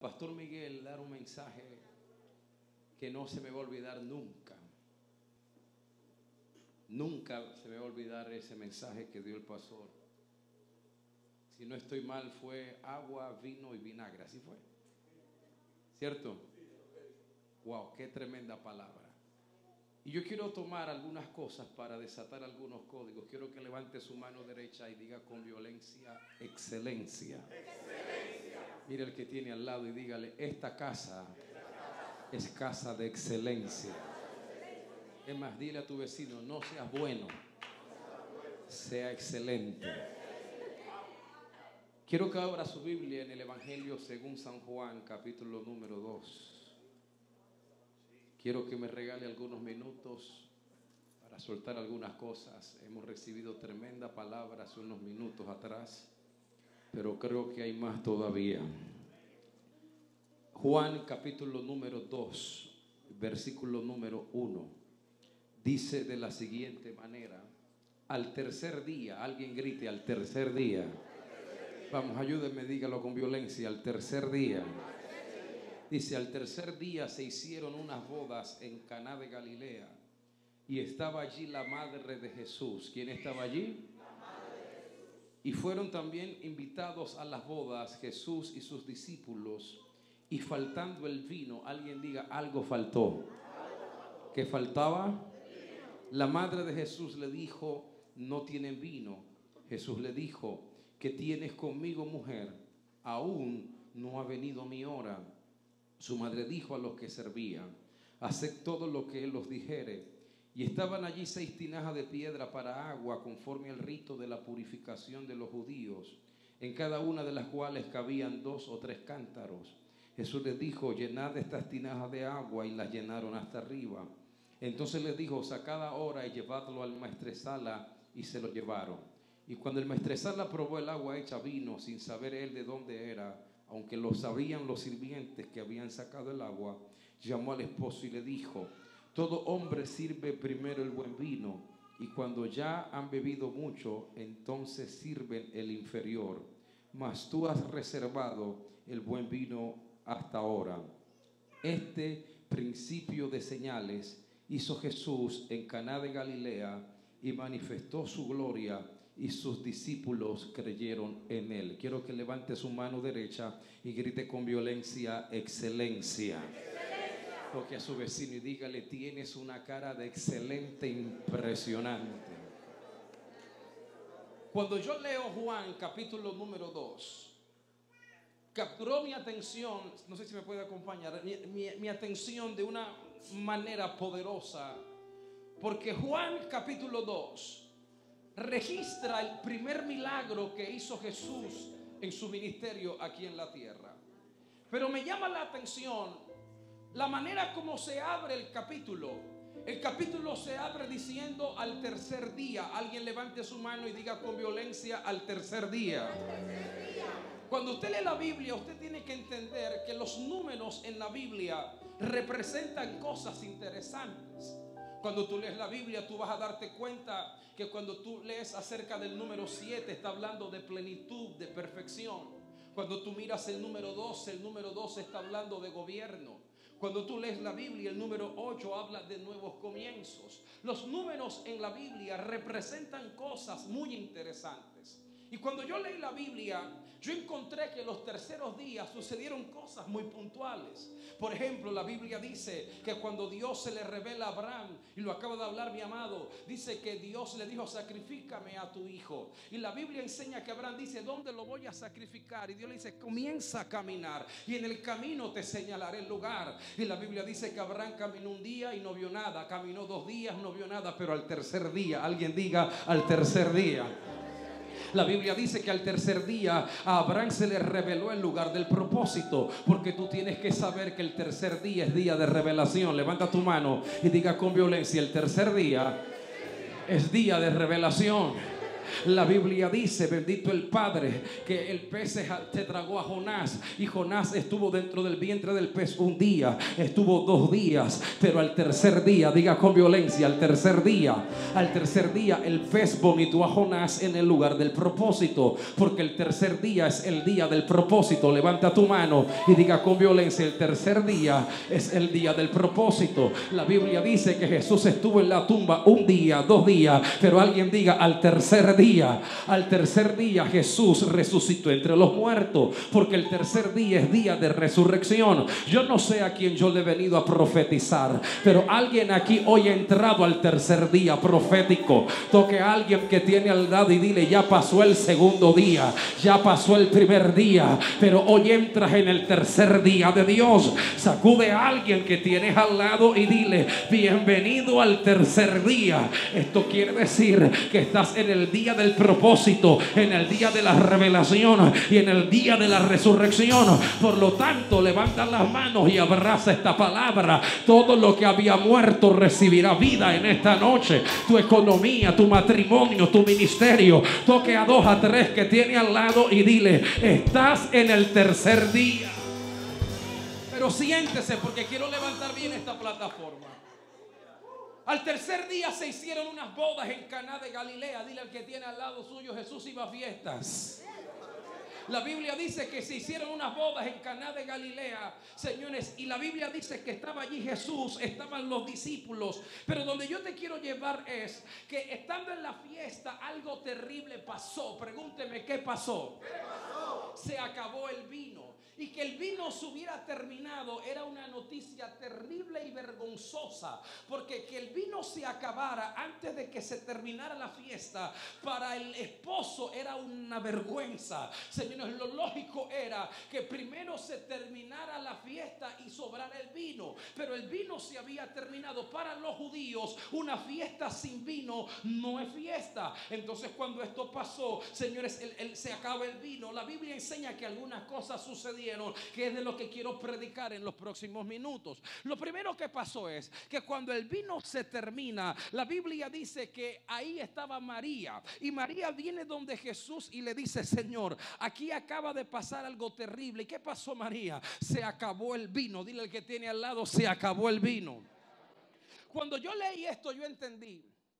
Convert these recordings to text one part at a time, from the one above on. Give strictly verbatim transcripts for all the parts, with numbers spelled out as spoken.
Pastor Miguel dar un mensaje que no se me va a olvidar nunca. Nunca se me va a olvidar ese mensaje que dio el pastor. Si no estoy mal, fue agua, vino y vinagre. Así fue. ¿Cierto? Wow, qué tremenda palabra. Y yo quiero tomar algunas cosas para desatar algunos códigos. Quiero que levante su mano derecha y diga con violencia: excelencia. Excelencia. Mire el que tiene al lado y dígale: esta casa es casa de excelencia. Es más, dile a tu vecino: no seas bueno, sea excelente. Quiero que abra su Biblia en el Evangelio según San Juan, capítulo número dos. Quiero que me regale algunos minutos para soltar algunas cosas. Hemos recibido tremenda palabra hace unos minutos atrás, pero creo que hay más todavía. Juan capítulo número dos, versículo número uno, dice de la siguiente manera: al tercer día, alguien grite: al tercer día. Vamos, ayúdenme, dígalo con violencia: al tercer día. Dice: al tercer día se hicieron unas bodas en Caná de Galilea, y estaba allí la madre de Jesús. ¿Quién estaba allí? Y fueron también invitados a las bodas Jesús y sus discípulos. Y faltando el vino, alguien diga: algo faltó. ¿Qué faltaba? La madre de Jesús le dijo: no tienen vino. Jesús le dijo: ¿qué tienes conmigo, mujer? Aún no ha venido mi hora. Su madre dijo a los que servían: haced todo lo que él os dijere. Y estaban allí seis tinajas de piedra para agua, conforme al rito de la purificación de los judíos, en cada una de las cuales cabían dos o tres cántaros. Jesús les dijo: llenad estas tinajas de agua, y las llenaron hasta arriba. Entonces les dijo: sacad ahora y llevadlo al maestresala, y se lo llevaron. Y cuando el maestresala probó el agua hecha vino, sin saber él de dónde era, aunque lo sabían los sirvientes que habían sacado el agua, llamó al esposo y le dijo: todo hombre sirve primero el buen vino, y cuando ya han bebido mucho, entonces sirven el inferior. Mas tú has reservado el buen vino hasta ahora. Este principio de señales hizo Jesús en Caná de Galilea, y manifestó su gloria, y sus discípulos creyeron en él. Quiero que levante su mano derecha y grite con violencia: excelencia. Toque a su vecino y dígale: tienes una cara de excelente impresionante. Cuando yo leo Juan capítulo número dos, capturó mi atención, no sé si me puede acompañar, mi, mi, mi atención de una manera poderosa, porque Juan capítulo dos registra el primer milagro que hizo Jesús en su ministerio aquí en la tierra. Pero me llama la atención la manera como se abre el capítulo. El capítulo se abre diciendo: al tercer día. Alguien levante su mano y diga con violencia: al tercer día. Cuando usted lee la Biblia, usted tiene que entender que los números en la Biblia representan cosas interesantes. Cuando tú lees la Biblia, tú vas a darte cuenta que cuando tú lees acerca del número siete, está hablando de plenitud, de perfección. Cuando tú miras el número doce, el número doce está hablando de gobierno. Cuando tú lees la Biblia, el número ocho habla de nuevos comienzos. Los números en la Biblia representan cosas muy interesantes. Y cuando yo leí la Biblia, yo encontré que los terceros días sucedieron cosas muy puntuales. Por ejemplo, la Biblia dice que cuando Dios se le revela a Abraham, y lo acaba de hablar mi amado, dice que Dios le dijo: sacrifícame a tu hijo. Y la Biblia enseña que Abraham dice: ¿dónde lo voy a sacrificar? Y Dios le dice: comienza a caminar, y en el camino te señalaré el lugar. Y la Biblia dice que Abraham caminó un día y no vio nada, caminó dos días, no vio nada, pero al tercer día, alguien diga: al tercer día. La Biblia dice que al tercer día a Abraham se le reveló el lugar del propósito, porque tú tienes que saber que el tercer día es día de revelación. Levanta tu mano y diga con violencia: el tercer día es día de revelación. La Biblia dice, bendito el Padre, que el pez se se tragó a Jonás, y Jonás estuvo dentro del vientre del pez un día, estuvo dos días, pero al tercer día, diga con violencia, al tercer día, al tercer día el pez vomitó a Jonás en el lugar del propósito, porque el tercer día es el día del propósito. Levanta tu mano y diga con violencia, el tercer día es el día del propósito. La Biblia dice que Jesús estuvo en la tumba un día, dos días, pero alguien diga al tercer día, al tercer día Jesús resucitó entre los muertos, porque el tercer día es día de resurrección. Yo no sé a quién yo le he venido a profetizar, pero alguien aquí hoy ha entrado al tercer día profético. Toque a alguien que tiene al lado y dile, ya pasó el segundo día, ya pasó el primer día, pero hoy entras en el tercer día de Dios. Sacude a alguien que tienes al lado y dile, bienvenido al tercer día. Esto quiere decir que estás en el día del propósito, en el día de la revelación y en el día de la resurrección. Por lo tanto, levanta las manos y abraza esta palabra. Todo lo que había muerto recibirá vida en esta noche. Tu economía, tu matrimonio, tu ministerio. Toque a dos, a tres que tiene al lado y dile, estás en el tercer día. Pero siéntese, porque quiero levantar bien esta plataforma. Al tercer día se hicieron unas bodas en Caná de Galilea. Dile al que tiene al lado suyo, Jesús iba a fiestas. La Biblia dice que se hicieron unas bodas en Caná de Galilea, señores, y la Biblia dice que estaba allí Jesús, estaban los discípulos. Pero donde yo te quiero llevar es que estando en la fiesta algo terrible pasó. Pregúnteme, ¿qué pasó? ¿Qué pasó? Se acabó el vino. Y que el vino se hubiera terminado era una noticia terrible y vergonzosa, porque que el vino se acabara antes de que se terminara la fiesta para el esposo era una vergüenza. Señores, lo lógico era que primero se terminara la fiesta y sobrara el vino, pero el vino se había terminado. Para los judíos una fiesta sin vino no es fiesta. Entonces cuando esto pasó, señores, el, el, se acaba el vino. La Biblia enseña que algunas cosas sucedieron, que es de lo que quiero predicar en los próximos minutos. Lo primero que pasó es que cuando el vino se termina, la Biblia dice que ahí estaba María, y María viene donde Jesús y le dice, Señor, aquí acaba de pasar algo terrible. ¿Y qué pasó, María? Se acabó el vino. Dile al que tiene al lado, se acabó el vino. Cuando yo leí esto, yo entendí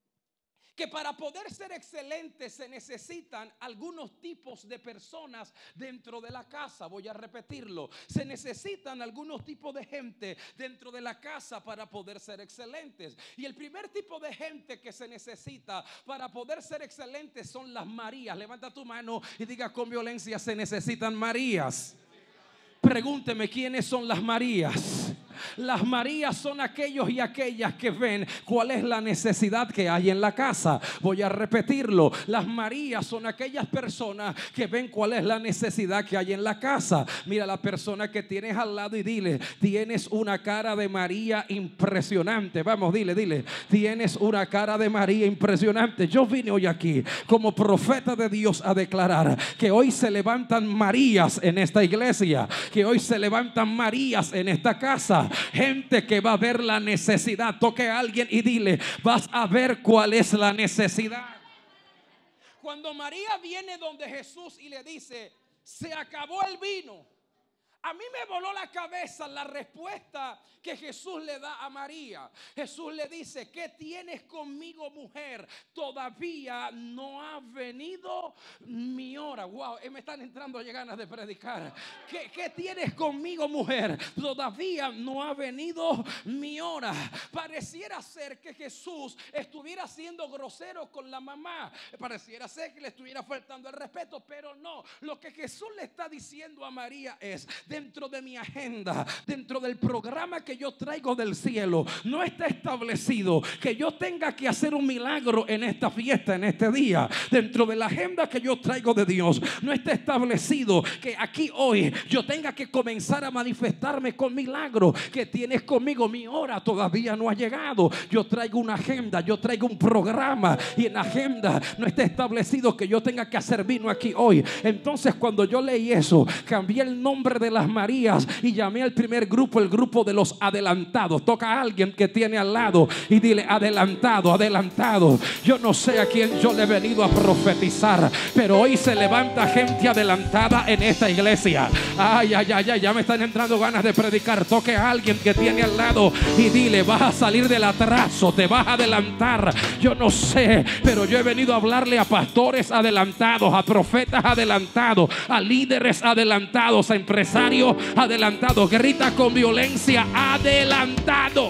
que para poder ser excelentes se necesitan algunos tipos de personas dentro de la casa. Voy a repetirlo. Se necesitan algunos tipos de gente dentro de la casa para poder ser excelentes. Y el primer tipo de gente que se necesita para poder ser excelentes son las Marías. Levanta tu mano y diga con violencia, se necesitan Marías. Pregúnteme, ¿quiénes son las Marías? Las Marías son aquellos y aquellas que ven cuál es la necesidad que hay en la casa. Voy a repetirlo. Las Marías son aquellas personas que ven cuál es la necesidad que hay en la casa. Mira la persona que tienes al lado y dile, tienes una cara de María impresionante. Vamos, dile, dile, tienes una cara de María impresionante. Yo vine hoy aquí como profeta de Dios a declarar que hoy se levantan Marías en esta iglesia, que hoy se levantan Marías en esta casa. Gente que va a ver la necesidad. Toque a alguien y dile, vas a ver cuál es la necesidad. Cuando María viene donde Jesús y le dice, se acabó el vino, a mí me voló la cabeza la respuesta que Jesús le da a María. Jesús le dice, ¿qué tienes conmigo, mujer? Todavía no ha venido mi hora. Wow, me están entrando ya ganas de predicar. ¿Qué, qué tienes conmigo, mujer? Todavía no ha venido mi hora. Pareciera ser que Jesús estuviera siendo grosero con la mamá. Pareciera ser que le estuviera faltando el respeto, pero no. Lo que Jesús le está diciendo a María es, dentro de mi agenda, dentro del programa que yo traigo del cielo, no está establecido que yo tenga que hacer un milagro en esta fiesta, en este día. Dentro de la agenda que yo traigo de Dios, no está establecido que aquí hoy yo tenga que comenzar a manifestarme con milagro. Que tienes conmigo, mi hora todavía no ha llegado. Yo traigo una agenda, yo traigo un programa, y en la agenda no está establecido que yo tenga que hacer vino aquí hoy. Entonces cuando yo leí eso, cambié el nombre de la las Marías y llamé al primer grupo, el grupo de los adelantados. Toca a alguien que tiene al lado y dile: adelantado, adelantado. Yo no sé a quién yo le he venido a profetizar, pero hoy se levanta gente adelantada en esta iglesia. Ay, ay, ay, ay, ya me están entrando ganas de predicar. Toque a alguien que tiene al lado y dile: vas a salir del atraso, te vas a adelantar. Yo no sé, pero yo he venido a hablarle a pastores adelantados, a profetas adelantados, a líderes adelantados, a empresarios adelantados. Grita con violencia: adelantado.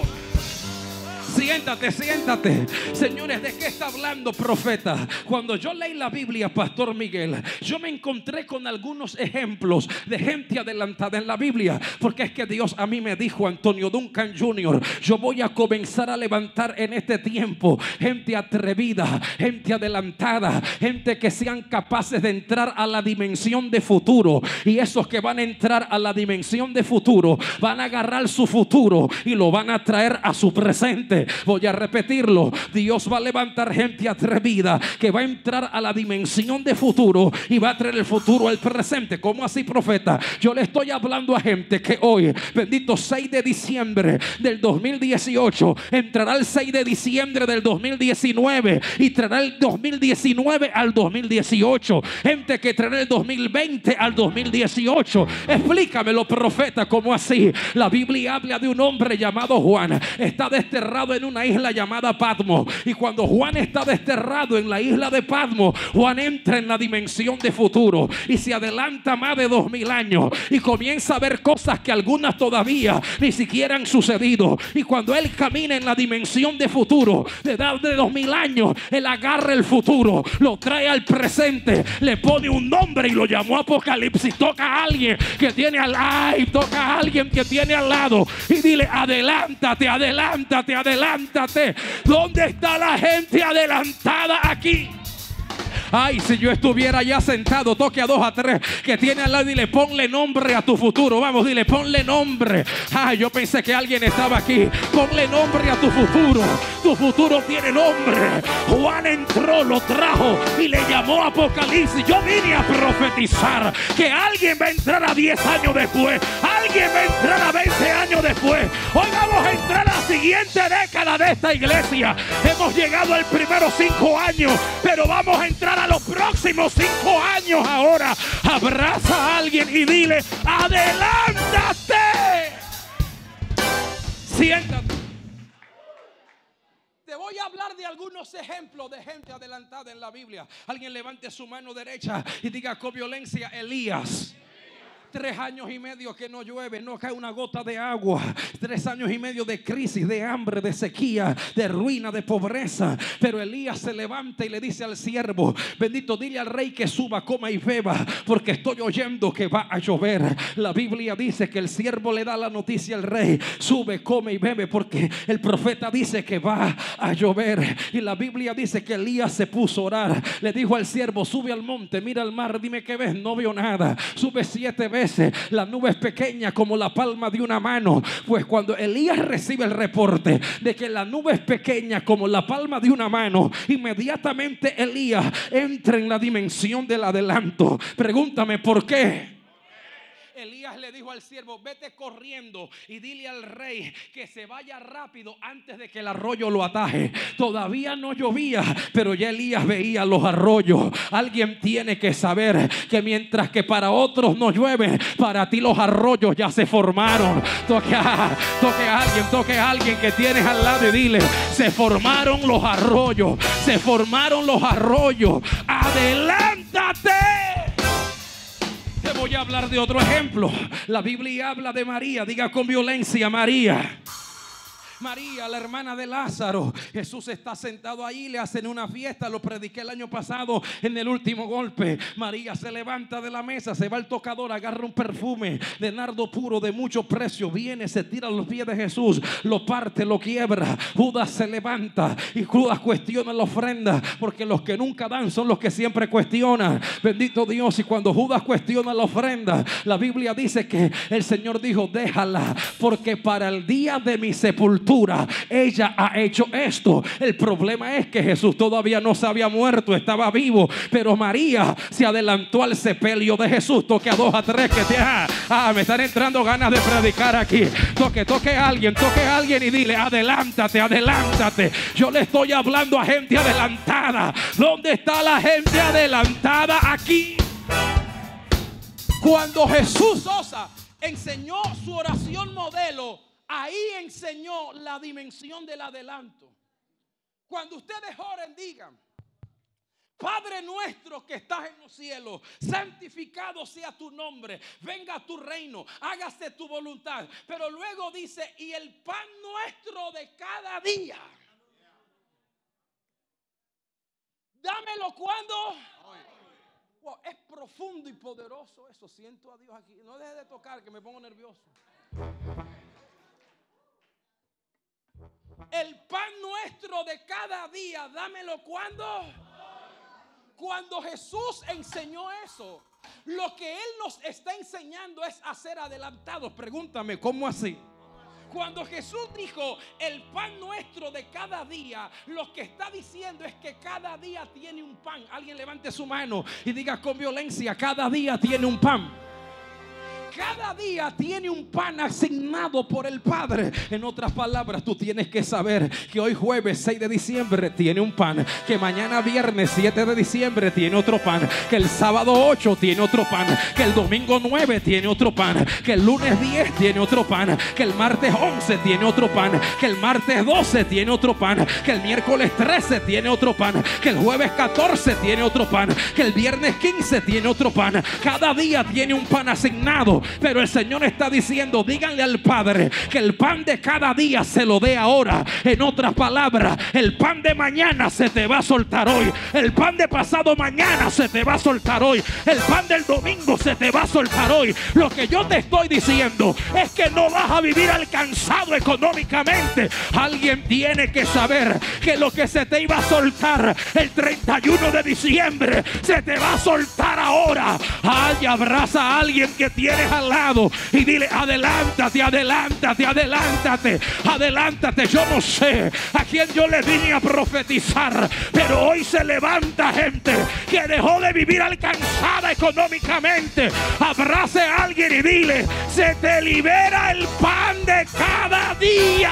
Siéntate, siéntate. Señores, ¿de qué está hablando, profeta? Cuando yo leí la Biblia, Pastor Miguel, yo me encontré con algunos ejemplos de gente adelantada en la Biblia. Porque es que Dios a mí me dijo: Antonio Duncan junior, yo voy a comenzar a levantar en este tiempo gente atrevida, gente adelantada, gente que sean capaces de entrar a la dimensión de futuro. Y esos que van a entrar a la dimensión de futuro van a agarrar su futuro y lo van a traer a su presente. Voy a repetirlo: Dios va a levantar gente atrevida que va a entrar a la dimensión de futuro y va a traer el futuro al presente. ¿Cómo así, profeta? Yo le estoy hablando a gente que hoy, bendito seis de diciembre del dos mil dieciocho, entrará el seis de diciembre del dos mil diecinueve y traerá el dos mil diecinueve al dos mil dieciocho. Gente que traerá el dos mil veinte al dos mil dieciocho. Explícamelo, profeta, ¿cómo así? La Biblia habla de un hombre llamado Juan. Está desterrado en una isla llamada Patmos, y cuando Juan está desterrado en la isla de Patmos, Juan entra en la dimensión de futuro y se adelanta más de dos mil años y comienza a ver cosas que algunas todavía ni siquiera han sucedido. Y cuando él camina en la dimensión de futuro de edad de dos mil años, él agarra el futuro, lo trae al presente, le pone un nombre y lo llamó Apocalipsis. Toca a alguien que tiene al ay, toca a alguien que tiene al lado y dile: adelántate, adelántate, adelántate. ¿Dónde está la gente adelantada aquí? Ay, si yo estuviera ya sentado. Toque a dos, a tres que tiene al lado y dile: ponle nombre a tu futuro. Vamos, dile: ponle nombre. Ay, yo pensé que alguien estaba aquí. Ponle nombre a tu futuro. Tu futuro tiene nombre. Juan entró, lo trajo y le llamó Apocalipsis. Yo vine a profetizar que alguien va a entrar a diez años después. Alguien va a entrar a veinte años después. Hoy vamos a entrar a la siguiente década de esta iglesia. Hemos llegado al primero cinco años, pero vamos a entrar a los próximos cinco años ahora. Abraza a alguien y dile: adelántate. Siéntate. Te voy a hablar de algunos ejemplos de gente adelantada en la Biblia. Alguien levante su mano derecha y diga con violencia: Elías. Tres años y medio que no llueve, no cae una gota de agua. Tres años y medio de crisis, de hambre, de sequía, de ruina, de pobreza. Pero Elías se levanta y le dice al siervo: bendito, dile al rey que suba, coma y beba, porque estoy oyendo que va a llover. La Biblia dice que el siervo le da la noticia al rey: sube, come y bebe, porque el profeta dice que va a llover. Y la Biblia dice que Elías se puso a orar. Le dijo al siervo: sube al monte, mira al mar, dime qué ves. No veo nada. Sube siete veces. La nube es pequeña como la palma de una mano. Pues cuando Elías recibe el reporte de que la nube es pequeña como la palma de una mano, inmediatamente Elías entra en la dimensión del adelanto. Pregúntame por qué. Elías le dijo al siervo: vete corriendo y dile al rey que se vaya rápido antes de que el arroyo lo ataje. Todavía no llovía, pero ya Elías veía los arroyos. Alguien tiene que saber que mientras que para otros no llueve, para ti los arroyos ya se formaron. Toque a, toque a alguien, toque a alguien que tienes al lado y dile: se formaron los arroyos, se formaron los arroyos. Adelántate. Te voy a hablar de otro ejemplo. La Biblia habla de María. Diga con violencia: María. María, la hermana de Lázaro. Jesús está sentado ahí, le hacen una fiesta. Lo prediqué el año pasado en el último golpe. María se levanta de la mesa, se va al tocador, agarra un perfume de nardo puro de mucho precio, viene, se tira a los pies de Jesús, lo parte, lo quiebra. Judas se levanta y Judas cuestiona la ofrenda, porque los que nunca dan son los que siempre cuestionan. Bendito Dios. Y cuando Judas cuestiona la ofrenda, la Biblia dice que el Señor dijo: déjala, porque para el día de mi sepultura altura ella ha hecho esto. El problema es que Jesús todavía no se había muerto, estaba vivo, pero María se adelantó al sepelio de Jesús. Toque a dos, a tres que te ah, ah, me están entrando ganas de predicar aquí. Toque, toque a alguien, toque a alguien y dile: adelántate, adelántate. Yo le estoy hablando a gente adelantada. ¿Dónde está la gente adelantada aquí? Cuando Jesús Sosa enseñó su oración modelo, ahí enseñó la dimensión del adelanto. Cuando ustedes oren, digan: Padre nuestro que estás en los cielos, santificado sea tu nombre, venga tu reino, hágase tu voluntad. Pero luego dice: y el pan nuestro de cada día, dámelo cuando. Wow, es profundo y poderoso eso. Siento a Dios aquí. No deje de tocar, que me pongo nervioso. El pan nuestro de cada día, dámelo cuando. Cuando Jesús enseñó eso, lo que Él nos está enseñando es a ser adelantados. Pregúntame, ¿cómo así? Cuando Jesús dijo el pan nuestro de cada día, lo que está diciendo es que cada día tiene un pan. Alguien levante su mano y diga con violencia: cada día tiene un pan. Cada día tiene un pan asignado por el Padre. En otras palabras, tú tienes que saber que hoy jueves seis de diciembre tiene un pan, que mañana viernes siete de diciembre tiene otro pan, que el sábado ocho tiene otro pan, que el domingo nueve tiene otro pan, que el lunes diez tiene otro pan, que el martes once tiene otro pan, que el martes doce tiene otro pan, que el miércoles trece tiene otro pan, que el jueves catorce tiene otro pan, que el viernes quince tiene otro pan. Cada día tiene un pan asignado. Pero el Señor está diciendo: díganle al Padre que el pan de cada día se lo dé ahora. En otras palabras, el pan de mañana se te va a soltar hoy. El pan de pasado mañana se te va a soltar hoy. El pan del domingo se te va a soltar hoy. Lo que yo te estoy diciendo es que no vas a vivir alcanzado económicamente. Alguien tiene que saber que lo que se te iba a soltar el treinta y uno de diciembre se te va a soltar ahora. Ay, abraza a alguien que tienes al lado y dile: adelántate, adelántate, adelántate, adelántate. Yo no sé a quién yo le vine a profetizar, pero hoy se levanta gente que dejó de vivir alcanzada económicamente. Abrace a alguien y dile: se te libera el pan de cada día.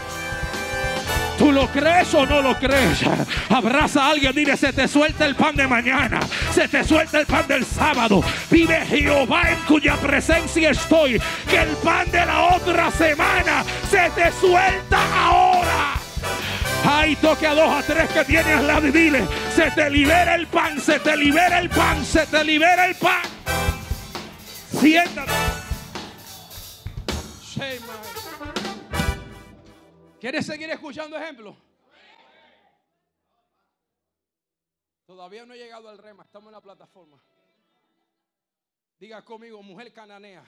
¿Tú lo crees o no lo crees? Abraza a alguien, dile: se te suelta el pan de mañana, se te suelta el pan del sábado. Vive Jehová en cuya presencia estoy, que el pan de la otra semana se te suelta ahora. Ay, toque a dos, a tres que tienes al lado y dile: se te libera el pan, se te libera el pan, se te libera el pan. Siéntate. ¿Quieres seguir escuchando ejemplos? Todavía no he llegado al rema, estamos en la plataforma. Diga conmigo: mujer cananea.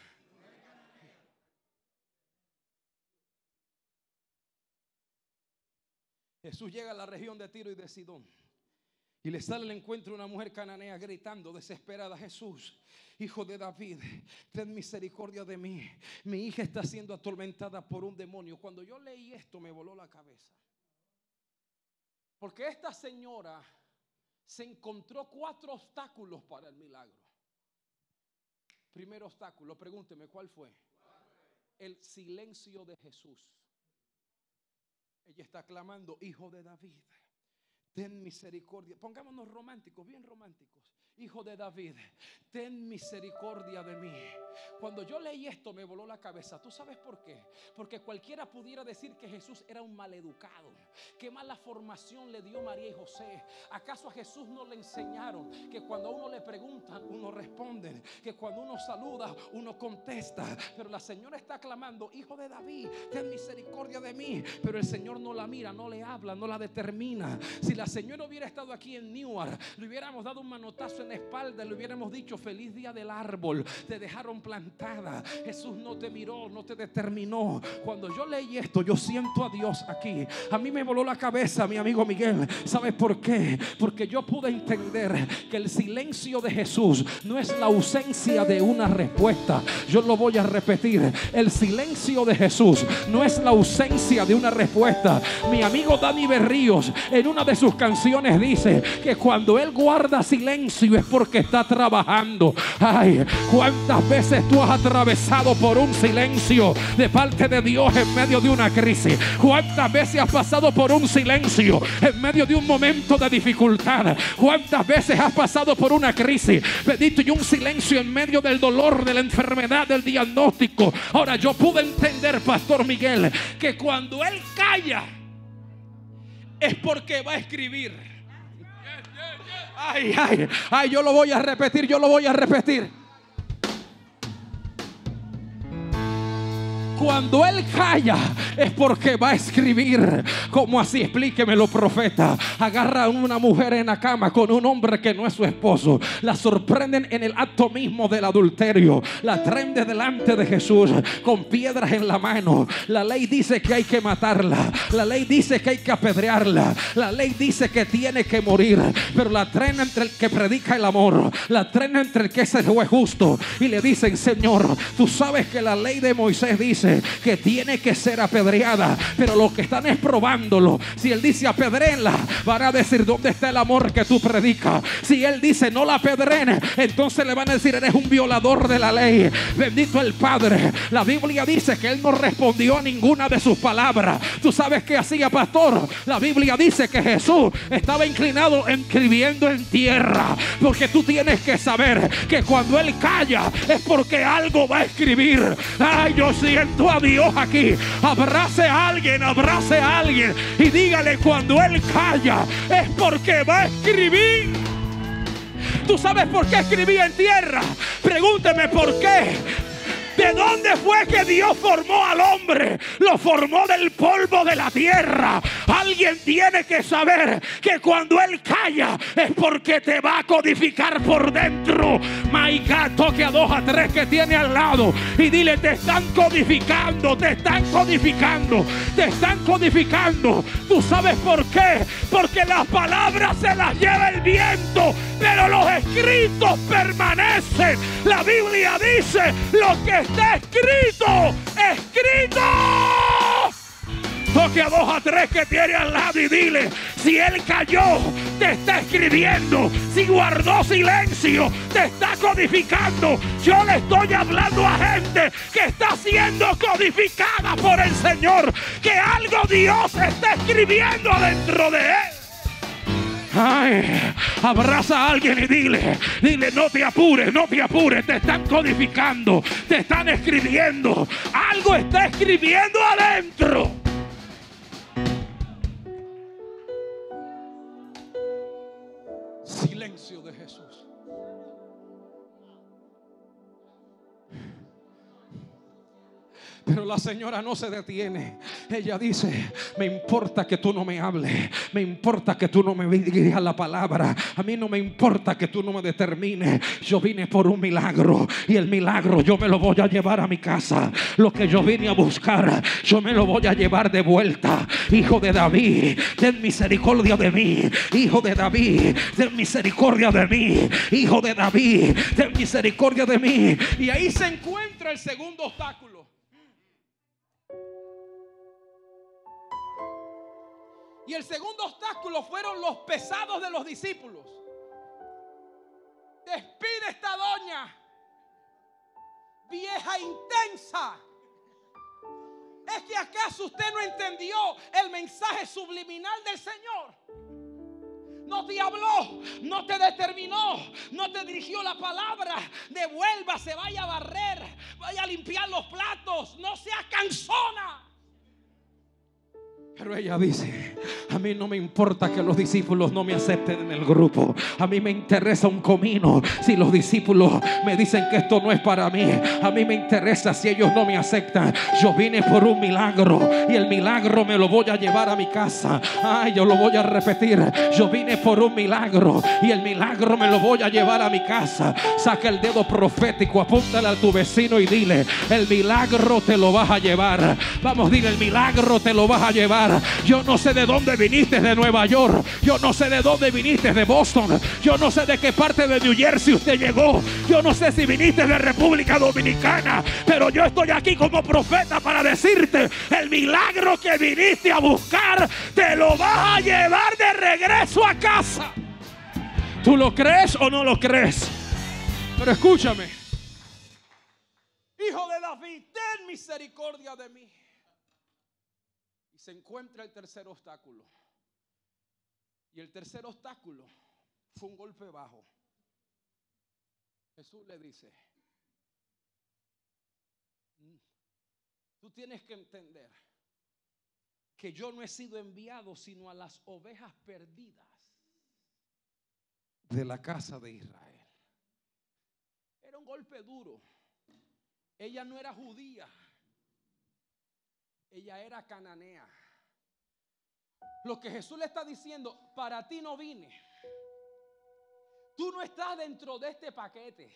Jesús llega a la región de Tiro y de Sidón y le sale al encuentro una mujer cananea gritando desesperada: Jesús, Hijo de David, ten misericordia de mí. Mi hija está siendo atormentada por un demonio. Cuando yo leí esto me voló la cabeza, porque esta señora se encontró cuatro obstáculos para el milagro. Primer obstáculo, pregúnteme, ¿cuál fue? El silencio de Jesús. Ella está clamando: Hijo de David, ten misericordia. Pongámonos románticos, bien románticos. Hijo de David, ten misericordia de mí. Cuando yo leí esto me voló la cabeza. ¿Tú sabes por qué? Porque cualquiera pudiera decir que Jesús era un maleducado. ¿Qué mala formación le dio María y José? ¿Acaso a Jesús no le enseñaron que cuando a uno le preguntan, uno responde? Que cuando uno saluda, uno contesta. Pero la señora está clamando: Hijo de David, ten misericordia de mí. Pero el Señor no la mira, no le habla, no la determina. Si la señora hubiera estado aquí en Newark, le hubiéramos dado un manotazo en la espalda, le hubiéramos dicho feliz día del árbol. Te dejaron plantada. Jesús no te miró, no te determinó. Cuando yo leí esto, yo siento a Dios aquí. A mí me voló la cabeza, mi amigo Miguel. ¿Sabes por qué? Porque yo pude entender que el silencio de Jesús no es la ausencia de una respuesta. Yo lo voy a repetir. El silencio de Jesús no es la ausencia de una respuesta. Mi amigo Dani Berríos en una de sus canciones dice que cuando él guarda silencio es porque está trabajando. Ay, cuántas veces tú has atravesado por un silencio de parte de Dios en medio de una crisis. Cuántas veces has pasado por un silencio en medio de un momento de dificultad. Cuántas veces has pasado por una crisis, bendito, y un silencio en medio del dolor, de la enfermedad, del diagnóstico. Ahora yo pude entender, Pastor Miguel, que cuando él calla es porque va a escribir. Ay, ay, ay, yo lo voy a repetir, yo lo voy a repetir. Cuando él calla es porque va a escribir. ¿Cómo así? Explíquemelo, profeta. Agarra a una mujer en la cama con un hombre que no es su esposo. La sorprenden en el acto mismo del adulterio. La traen de delante de Jesús con piedras en la mano. La ley dice que hay que matarla. La ley dice que hay que apedrearla. La ley dice que tiene que morir. Pero la traen entre el que predica el amor. La traen entre el que es el juez justo. Y le dicen: Señor, tú sabes que la ley de Moisés dice que tiene que ser apedreada, pero lo que están es probándolo. Si él dice apedréenla, van a decir: ¿dónde está el amor que tú predicas? Si él dice no la apedreen, entonces le van a decir: eres un violador de la ley. Bendito el Padre. La Biblia dice que él no respondió a ninguna de sus palabras. ¿Tú sabes qué hacía, pastor? La Biblia dice que Jesús estaba inclinado escribiendo en tierra, porque tú tienes que saber que cuando él calla es porque algo va a escribir. Ay, yo siento a Dios aquí. Abrace a alguien, abrace a alguien y dígale: cuando él calla es porque va a escribir. ¿Tú sabes por qué escribía en tierra? Pregúnteme por qué. ¿De dónde fue que Dios formó al hombre? Lo formó del polvo de la tierra. Alguien tiene que saber que cuando él calla es porque te va a codificar por dentro. My God, toque a dos a tres que tiene al lado y dile: te están codificando, te están codificando, te están codificando. ¿Tú sabes por qué? Porque las palabras se las lleva el viento, pero los escritos permanecen. La Biblia dice: lo que está escrito, escrito. Toque a dos a tres que tiene al lado y dile: si él cayó, te está escribiendo. Si guardó silencio, te está codificando. Yo le estoy hablando a gente que está siendo codificada por el Señor, que algo Dios está escribiendo dentro de él. Ay, abraza a alguien y dile, dile: no te apures, no te apures, te están codificando, te están escribiendo, algo está escribiendo adentro. Silencio de Jesús. Pero la señora no se detiene. Ella dice: me importa que tú no me hables, me importa que tú no me digas la palabra, a mí no me importa que tú no me determines. Yo vine por un milagro y el milagro yo me lo voy a llevar a mi casa. Lo que yo vine a buscar, yo me lo voy a llevar de vuelta. Hijo de David, ten misericordia de mí. Hijo de David, ten misericordia de mí. Hijo de David, ten misericordia de mí. Y ahí se encuentra el segundo obstáculo. Y el segundo obstáculo fueron los pesados de los discípulos. Despide esta doña, vieja intensa. ¿Es que acaso usted no entendió el mensaje subliminal del Señor? No te habló, no te determinó, no te dirigió la palabra. Devuélvase, vaya a barrer, vaya a limpiar los platos, no sea cansona. Pero ella dice: A mí no me importa que los discípulos no me acepten en el grupo. A mí me interesa un comino si los discípulos me dicen que esto no es para mí. A mí me interesa si ellos no me aceptan. Yo vine por un milagro y el milagro me lo voy a llevar a mi casa. Ay, yo lo voy a repetir. Yo vine por un milagro y el milagro me lo voy a llevar a mi casa. Saca el dedo profético, apúntale a tu vecino y dile: el milagro te lo vas a llevar. Vamos, dile: el milagro te lo vas a llevar. Yo no sé de dónde viniste de Nueva York. Yo no sé de dónde viniste de Boston. Yo no sé de qué parte de New Jersey usted llegó. Yo no sé si viniste de República Dominicana. Pero yo estoy aquí como profeta para decirte: el milagro que viniste a buscar te lo vas a llevar de regreso a casa. ¿Tú lo crees o no lo crees? Pero escúchame: Hijo de David, ten misericordia de mí. Y se encuentra el tercer obstáculo. Y el tercer obstáculo fue un golpe bajo. Jesús le dice: tú tienes que entender que yo no he sido enviado sino a las ovejas perdidas de la casa de Israel. Era un golpe duro. Ella no era judía, ella era cananea. Lo que Jesús le está diciendo: para ti no vine. Tú no estás dentro de este paquete.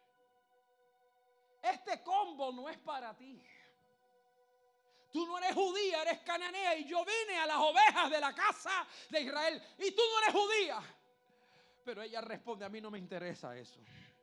Este combo no es para ti. Tú no eres judía, eres cananea, y yo vine a las ovejas de la casa de Israel, y tú no eres judía. Pero ella responde: a mí no me interesa eso.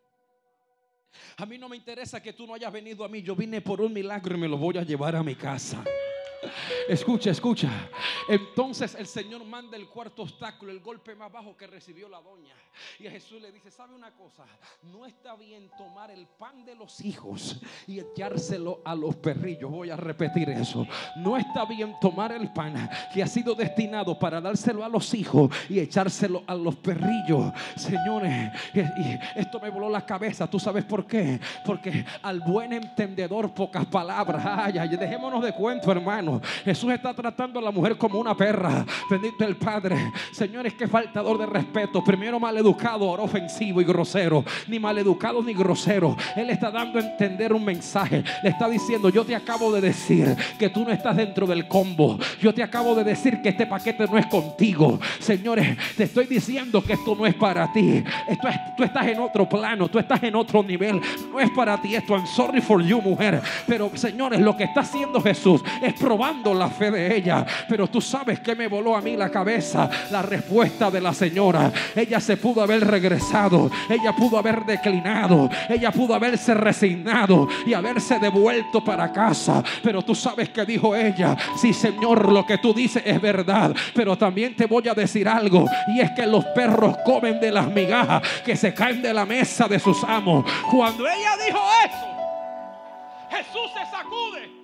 A mí no me interesa que tú no hayas venido a mí. Yo vine por un milagro y me lo voy a llevar a mi casa. Escucha, escucha. Entonces el Señor manda el cuarto obstáculo, el golpe más bajo que recibió la doña. Y a Jesús le dice: ¿sabe una cosa? No está bien tomar el pan de los hijos y echárselo a los perrillos. Voy a repetir eso. No está bien tomar el pan que ha sido destinado para dárselo a los hijos y echárselo a los perrillos. Señores, y esto me voló la cabeza. ¿Tú sabes por qué? Porque al buen entendedor pocas palabras. Ay, ay, dejémonos de cuento, hermano. Jesús está tratando a la mujer como una perra. Bendito el Padre. Señores, qué faltador de respeto. Primero maleducado, ahora ofensivo y grosero. Ni maleducado ni grosero. Él está dando a entender un mensaje. Le está diciendo: yo te acabo de decir que tú no estás dentro del combo. Yo te acabo de decir que este paquete no es contigo. Señores, te estoy diciendo que esto no es para ti. Esto es, tú estás en otro plano. Tú estás en otro nivel. No es para ti esto. I'm sorry for you, mujer. Pero señores, lo que está haciendo Jesús es probando la fe de ella. Pero tú sabes que me voló a mí la cabeza la respuesta de la señora. Ella se pudo haber regresado, ella pudo haber declinado, ella pudo haberse resignado y haberse devuelto para casa. Pero tú sabes que dijo ella: sí, Señor, lo que tú dices es verdad, pero también te voy a decir algo, y es que los perros comen de las migajas que se caen de la mesa de sus amos. Cuando ella dijo eso, Jesús se sacude.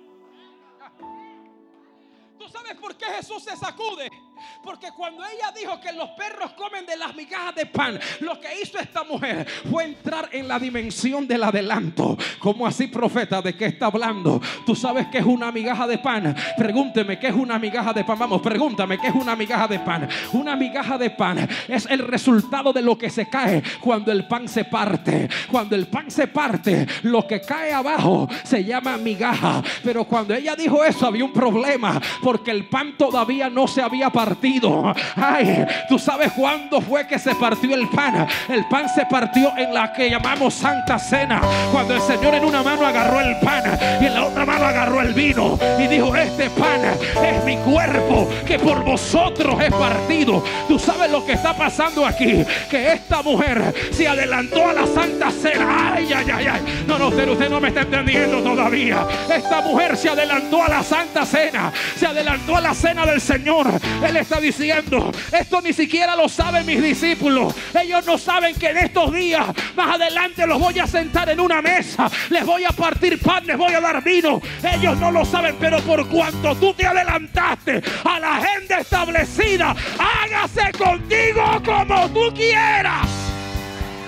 ¿Sabes por qué Jesús se sacude? Porque cuando ella dijo que los perros comen de las migajas de pan, lo que hizo esta mujer fue entrar en la dimensión del adelanto. ¿Cómo así, profeta? ¿De qué está hablando? ¿Tú sabes qué es una migaja de pan? Pregúnteme qué es una migaja de pan. Vamos, pregúntame qué es una migaja de pan. Una migaja de pan es el resultado de lo que se cae cuando el pan se parte. Cuando el pan se parte, lo que cae abajo se llama migaja. Pero cuando ella dijo eso, había un problema, porque el pan todavía no se había partido. Ay, ¿tú sabes cuándo fue que se partió el pan? El pan se partió en la que llamamos Santa Cena, cuando el Señor en una mano agarró el pan y en la otra mano agarró el vino y dijo: este pan es mi cuerpo que por vosotros es partido. ¿Tú sabes lo que está pasando aquí? Que esta mujer se adelantó a la Santa Cena. Ay, ay, ay, ay. No, no, usted, usted no me está entendiendo todavía. Esta mujer se adelantó a la Santa Cena, se adelantó a la cena del Señor. Él está diciendo: esto ni siquiera lo saben mis discípulos. Ellos no saben que en estos días más adelante los voy a sentar en una mesa, les voy a partir pan, les voy a dar vino. Ellos no lo saben, pero por cuanto tú te adelantaste a la agenda establecida, hágase contigo como tú quieras.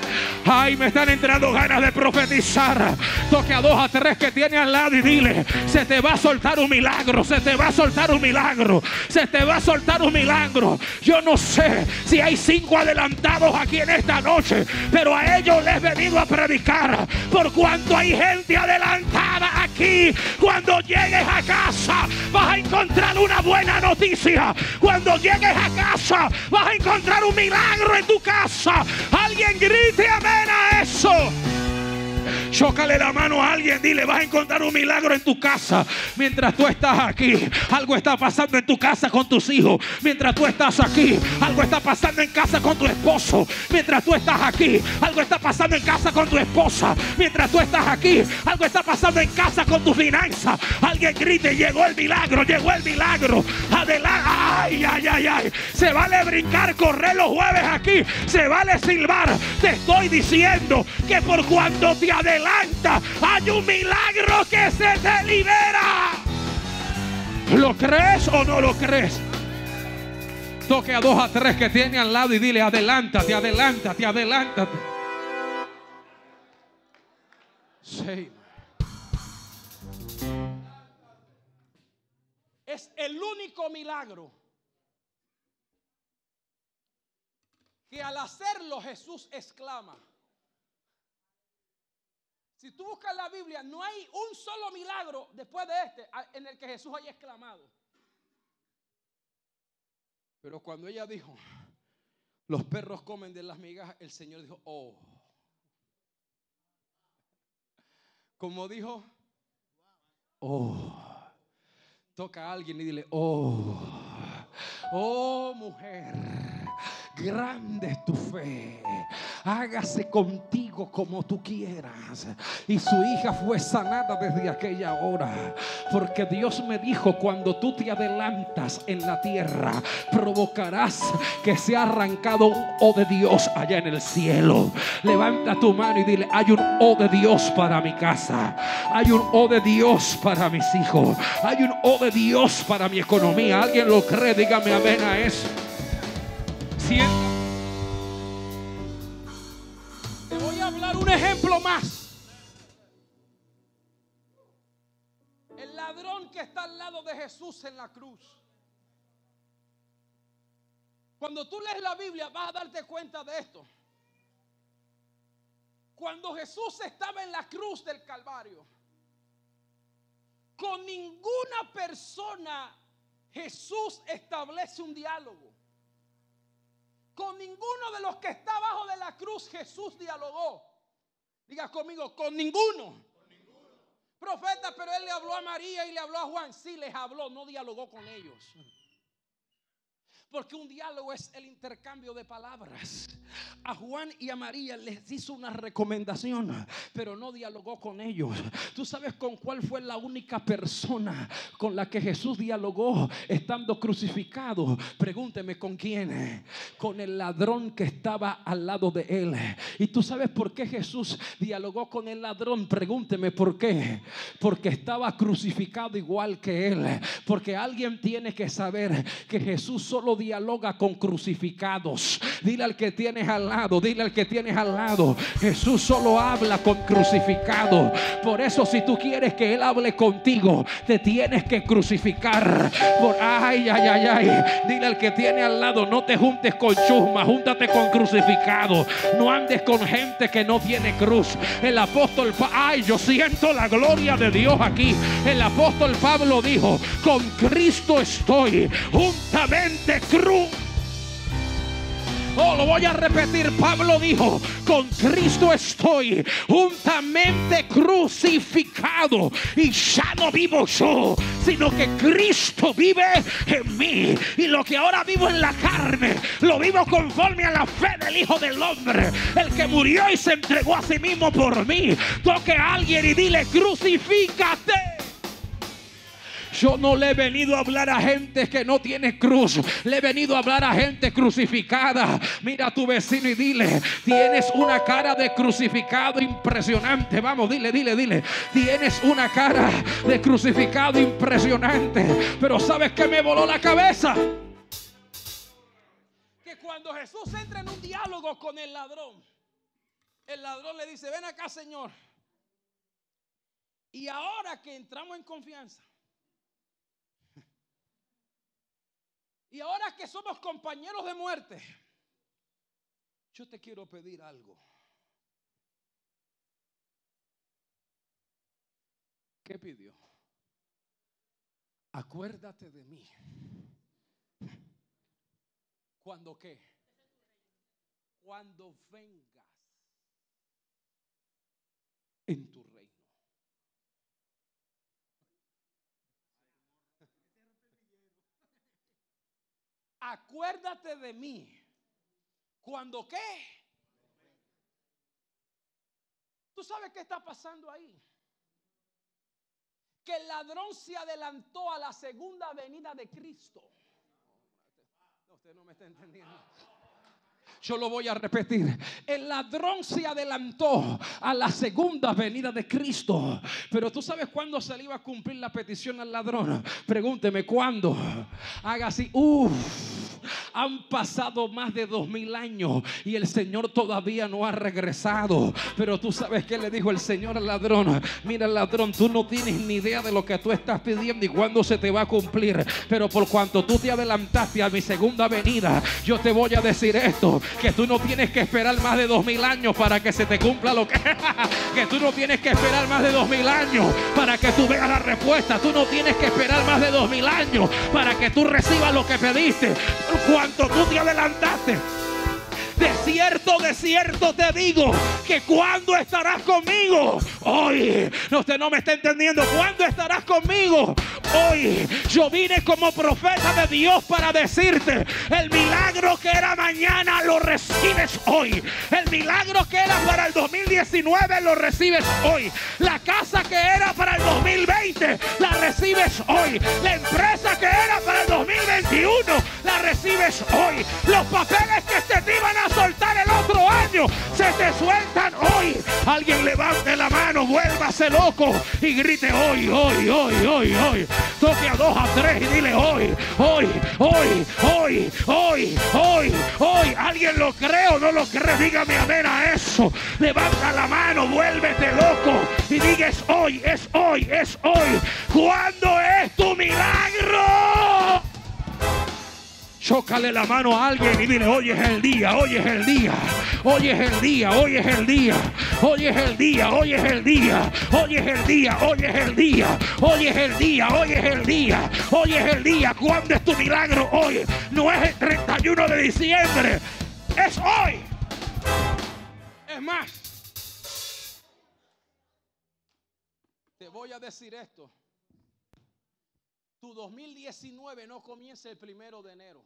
Ay, me están entrando ganas de profetizar. Toque a dos a tres que tiene al lado y dile: se te va a soltar un milagro, se te va a soltar un milagro, se te va a soltar un milagro. Yo no sé si hay cinco adelantados aquí en esta noche, pero a ellos les he venido a predicar. Por cuanto hay gente adelantada aquí, cuando llegues a casa vas a encontrar una buena noticia. Cuando llegues a casa vas a encontrar un milagro en tu casa. Alguien grite amén a eso. Chócale la mano a alguien, dile: vas a encontrar un milagro en tu casa. Mientras tú estás aquí, algo está pasando en tu casa con tus hijos. Mientras tú estás aquí, algo está pasando en casa con tu esposo. Mientras tú estás aquí, algo está pasando en casa con tu esposa. Mientras tú estás aquí, algo está pasando en casa con tu finanza. Alguien grite: llegó el milagro, llegó el milagro. Adelante. Ay, ay, ay, ay. Se vale brincar, correr los jueves aquí. Se vale silbar. Te estoy diciendo que por cuanto te adelanta, hay un milagro que se te libera. ¿Lo crees o no lo crees? Toque a dos a tres que tiene al lado y dile: adelántate, adelántate, adelántate. Sí. Es el único milagro que al hacerlo Jesús exclama. Si tú buscas la Biblia, no hay un solo milagro después de este en el que Jesús haya exclamado. Pero cuando ella dijo: los perros comen de las migajas, el Señor dijo: oh. Como dijo: oh. Toca a alguien y dile: oh. Oh, mujer, grande es tu fe, hágase contigo como tú quieras. Y su hija fue sanada desde aquella hora, porque Dios me dijo: cuando tú te adelantas en la tierra, provocarás que sea arrancado un oh de Dios allá en el cielo. Levanta tu mano y dile: hay un oh de Dios para mi casa, hay un oh de Dios para mis hijos, hay un oh de Dios para mi economía. ¿Alguien lo cree? Dígame amén a eso. Sienta. Te voy a hablar un ejemplo más. El ladrón que está al lado de Jesús en la cruz. Cuando tú lees la Biblia vas a darte cuenta de esto. Cuando Jesús estaba en la cruz del Calvario, con ninguna persona Jesús establece un diálogo. Con ninguno de los que está abajo de la cruz Jesús dialogó. Diga conmigo: con ninguno. Con ninguno. Profeta, pero él le habló a María y le habló a Juan. Sí, les habló, no dialogó con ellos. Porque un diálogo es el intercambio de palabras. A Juan y a María les hizo una recomendación, pero no dialogó con ellos. ¿Tú sabes con cuál fue la única persona con la que Jesús dialogó estando crucificado? Pregúnteme: ¿con quién? Con el ladrón que estaba al lado de él. ¿Y tú sabes por qué Jesús dialogó con el ladrón? Pregúnteme por qué. Porque estaba crucificado igual que él. Porque alguien tiene que saber que Jesús solo dialoga con crucificados. Dile al que tienes al lado, dile al que tienes al lado: Jesús solo habla con crucificados. Por eso, si tú quieres que Él hable contigo, te tienes que crucificar. Por, ay, ay, ay, ay. Dile al que tiene al lado: no te juntes con chusma, júntate con crucificados. No andes con gente que no tiene cruz. El apóstol, ay, yo siento la gloria de Dios aquí. El apóstol Pablo dijo: con Cristo estoy juntamente cruz. Oh, lo voy a repetir. Pablo dijo: con Cristo estoy juntamente crucificado, y ya no vivo yo, sino que Cristo vive en mí. Y lo que ahora vivo en la carne, lo vivo conforme a la fe del Hijo del Hombre, el que murió y se entregó a sí mismo por mí. Toque a alguien y dile: crucifícate. Yo no le he venido a hablar a gente que no tiene cruz. Le he venido a hablar a gente crucificada. Mira a tu vecino y dile: tienes una cara de crucificado impresionante. Vamos, dile, dile, dile: tienes una cara de crucificado impresionante. Pero ¿sabes qué me voló la cabeza? Que cuando Jesús entra en un diálogo con el ladrón, El ladrón le dice: ven acá, Señor. Y ahora que entramos en confianza, y ahora que somos compañeros de muerte, yo te quiero pedir algo. ¿Qué pidió? Acuérdate de mí. ¿Cuándo qué? Cuando vengas en tu reino. Acuérdate de mí. ¿Cuándo qué? ¿Tú sabes qué está pasando ahí? Que el ladrón se adelantó a la segunda venida de Cristo. No, usted no me está entendiendo. Yo lo voy a repetir. El ladrón se adelantó a la segunda venida de Cristo. Pero tú sabes cuándo se le iba a cumplir la petición al ladrón. Pregúnteme cuándo. Haga así. Uff. Han pasado más de dos mil años y el Señor todavía no ha regresado. Pero tú sabes qué le dijo el Señor al ladrón. Mira, ladrón, tú no tienes ni idea de lo que tú estás pidiendo y cuándo se te va a cumplir. Pero por cuanto tú te adelantaste a mi segunda venida, yo te voy a decir esto: que tú no tienes que esperar más de dos mil años para que se te cumpla lo que que tú no tienes que esperar más de dos mil años para que tú veas la respuesta. Tú no tienes que esperar más de dos mil años para que tú recibas lo que pediste. Cuanto tú te adelantaste. De cierto, de cierto te digo que cuando estarás conmigo. Hoy, no, usted no me está entendiendo. ¿Cuándo estarás conmigo? Hoy. Yo vine como profeta de Dios para decirte: el milagro que era mañana lo recibes hoy. El milagro que era para el dos mil diecinueve lo recibes hoy. La casa que era para el dos mil veinte la recibes hoy. La empresa que era para el dos mil veintiuno la recibes hoy. Los papeles que se te iban a soltar el otro año se te sueltan hoy. Alguien levante la mano, vuélvase loco y grite: hoy, hoy, hoy, hoy, hoy. Toque a dos, a tres y dile: hoy, hoy, hoy, hoy, hoy, hoy, hoy. ¿Alguien lo cree o no lo cree? Dígame amén a eso. Levanta la mano, vuélvete loco y diga: es hoy, es hoy, es hoy. ¿Cuándo es tu milagro? Chócale la mano a alguien y dile: hoy es el día, hoy es el día, hoy es el día, hoy es el día, hoy es el día, hoy es el día, hoy es el día, hoy es el día, hoy es el día, hoy es el día, hoy es el día. ¿Cuándo es tu milagro? Hoy. No es el treinta y uno de diciembre, es hoy. Es más, te voy a decir esto: tu dos mil diecinueve no comienza el primero de enero.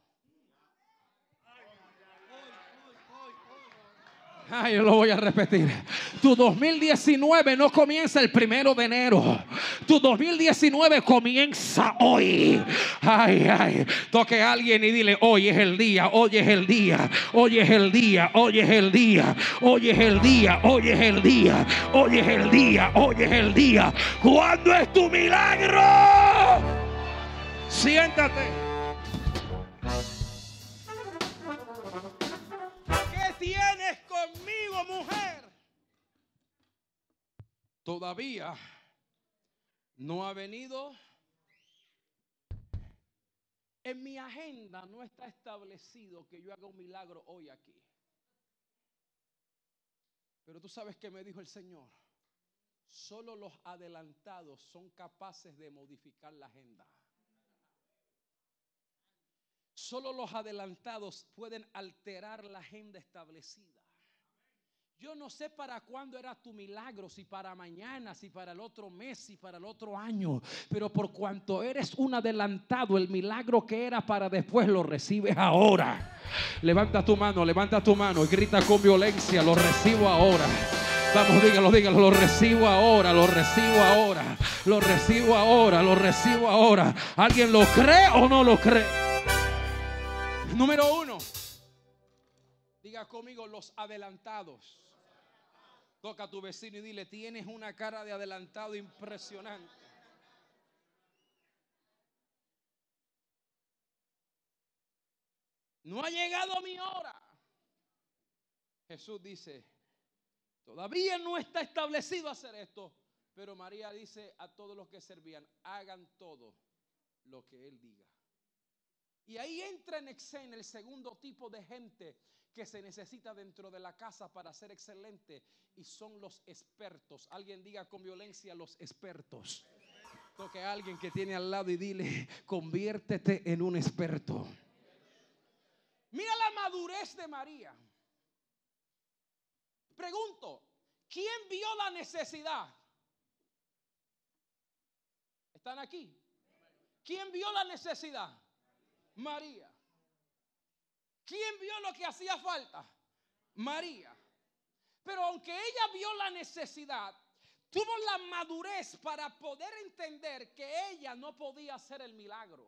Ay, yo lo voy a repetir. Tu dos mil diecinueve no comienza el primero de enero. Tu dos mil diecinueve comienza hoy. Ay, ay. Toque a alguien y dile: hoy es el día, hoy es el día, hoy es el día, hoy es el día, hoy es el día, hoy es el día, hoy es el día, hoy es el día. ¿Cuándo es tu milagro? Siéntate. ¿Qué tienes conmigo, mujer? Todavía no ha venido. En mi agenda no está establecido que yo haga un milagro hoy aquí. Pero tú sabes que me dijo el Señor: solo los adelantados son capaces de modificar la agenda. Solo los adelantados pueden alterar la agenda establecida. Yo no sé para cuándo era tu milagro, si para mañana, si para el otro mes, si para el otro año. Pero por cuanto eres un adelantado, el milagro que era para después lo recibes ahora. Levanta tu mano, levanta tu mano y grita con violencia: lo recibo ahora. Vamos, dígalo, dígalo, lo recibo ahora, lo recibo ahora, lo recibo ahora, lo recibo ahora. ¿Alguien lo cree o no lo cree? Número uno, diga conmigo: los adelantados. Toca a tu vecino y dile: tienes una cara de adelantado impresionante. No ha llegado mi hora. Jesús dice: Todavía no está establecido hacer esto, pero María dice a todos los que servían: hagan todo lo que Él diga. Y ahí entra en escena el segundo tipo de gente que se necesita dentro de la casa para ser excelente, y son los expertos. Alguien diga con violencia: los expertos. Toque a alguien que tiene al lado y dile: conviértete en un experto. Mira la madurez de María. Pregunto, ¿quién vio la necesidad? ¿Están aquí? ¿Quién vio la necesidad? María. ¿Quién vio lo que hacía falta? María. Pero aunque ella vio la necesidad, tuvo la madurez para poder entender que ella no podía hacer el milagro.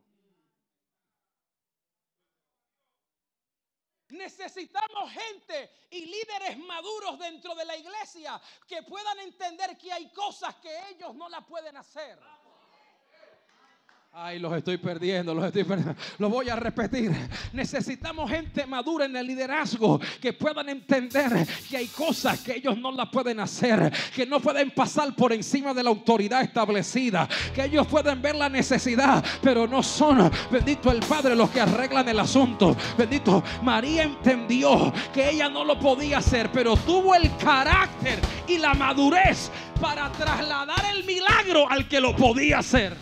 Necesitamos gente y líderes maduros dentro de la iglesia que puedan entender que hay cosas que ellos no la pueden hacer. Ay, los estoy perdiendo, los estoy perdiendo. Lo voy a repetir. Necesitamos gente madura en el liderazgo que puedan entender que hay cosas que ellos no la pueden hacer, que no pueden pasar por encima de la autoridad establecida, que ellos pueden ver la necesidad, pero no son, bendito el Padre, los que arreglan el asunto. Bendito, María entendió que ella no lo podía hacer, pero tuvo el carácter y la madurez para trasladar el milagro al que lo podía hacer.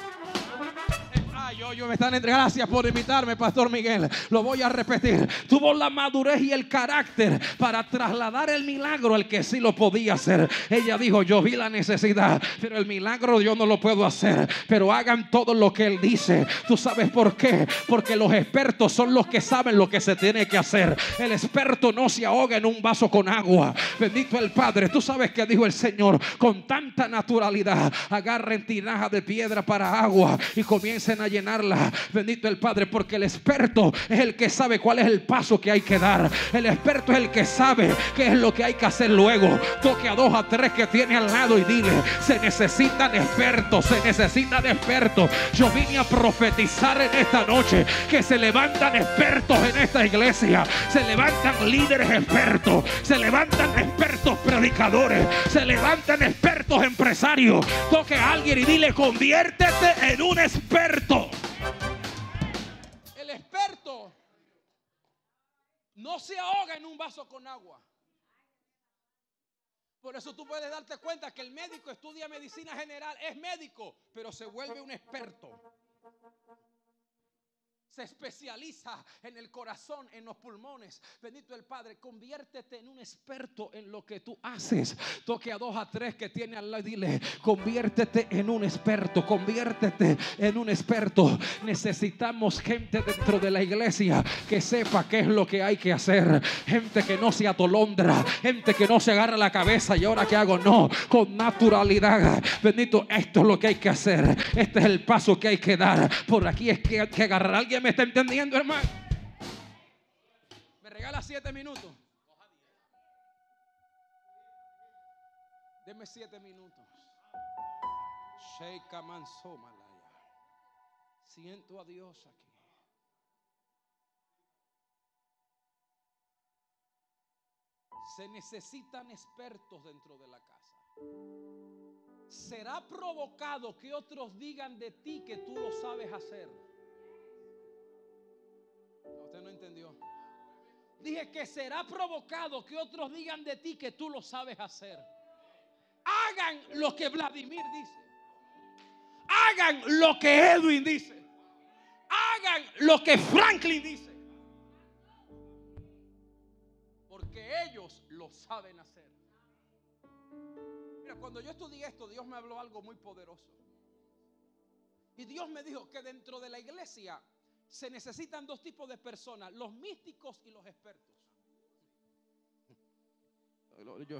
Yo, yo me están entre... Gracias por invitarme, Pastor Miguel. Lo voy a repetir. Tuvo la madurez y el carácter para trasladar el milagro al que sí lo podía hacer. Ella dijo: yo vi la necesidad, pero el milagro yo no lo puedo hacer, pero hagan todo lo que Él dice. ¿Tú sabes por qué? Porque los expertos son los que saben lo que se tiene que hacer. El experto no se ahoga en un vaso con agua. Bendito el Padre. ¿Tú sabes qué dijo el Señor? Con tanta naturalidad: agarren tinaja de piedra para agua y comiencen a llenar. Bendito el Padre, porque el experto es el que sabe cuál es el paso que hay que dar. El experto es el que sabe qué es lo que hay que hacer luego. Toque a dos, a tres que tiene al lado y dile: se necesitan expertos, se necesitan expertos. Yo vine a profetizar en esta noche que se levantan expertos en esta iglesia. Se levantan líderes expertos, se levantan expertos predicadores, se levantan expertos empresarios. Toque a alguien y dile: conviértete en un experto. El experto no se ahoga en un vaso con agua. Por eso tú puedes darte cuenta que el médico estudia medicina general, es médico, pero se vuelve un experto. Se especializa en el corazón, en los pulmones. Bendito el Padre. Conviértete en un experto en lo que tú haces. Toque a dos, a tres que tiene al lado y dile: conviértete en un experto, conviértete en un experto. Necesitamos gente dentro de la iglesia que sepa qué es lo que hay que hacer. Gente que no se atolondra, gente que no se agarra la cabeza y ahora qué hago. No, con naturalidad. Bendito, esto es lo que hay que hacer. Este es el paso que hay que dar. Por aquí es que hay que agarrar. ¿Alguien me está entendiendo, hermano? Me regala siete minutos. Deme siete minutos. Sheikha Manso Malaya. Siento a Dios aquí. Se necesitan expertos dentro de la casa. Será provocado que otros digan de ti que tú lo sabes hacer. Usted no entendió. Dije que será provocado que otros digan de ti que tú lo sabes hacer. Hagan lo que Vladimir dice. Hagan lo que Edwin dice. Hagan lo que Franklin dice. Porque ellos lo saben hacer. Mira, cuando yo estudié esto, Dios me habló algo muy poderoso. Y Dios me dijo que dentro de la iglesia se necesitan dos tipos de personas: los místicos y los expertos. Yo,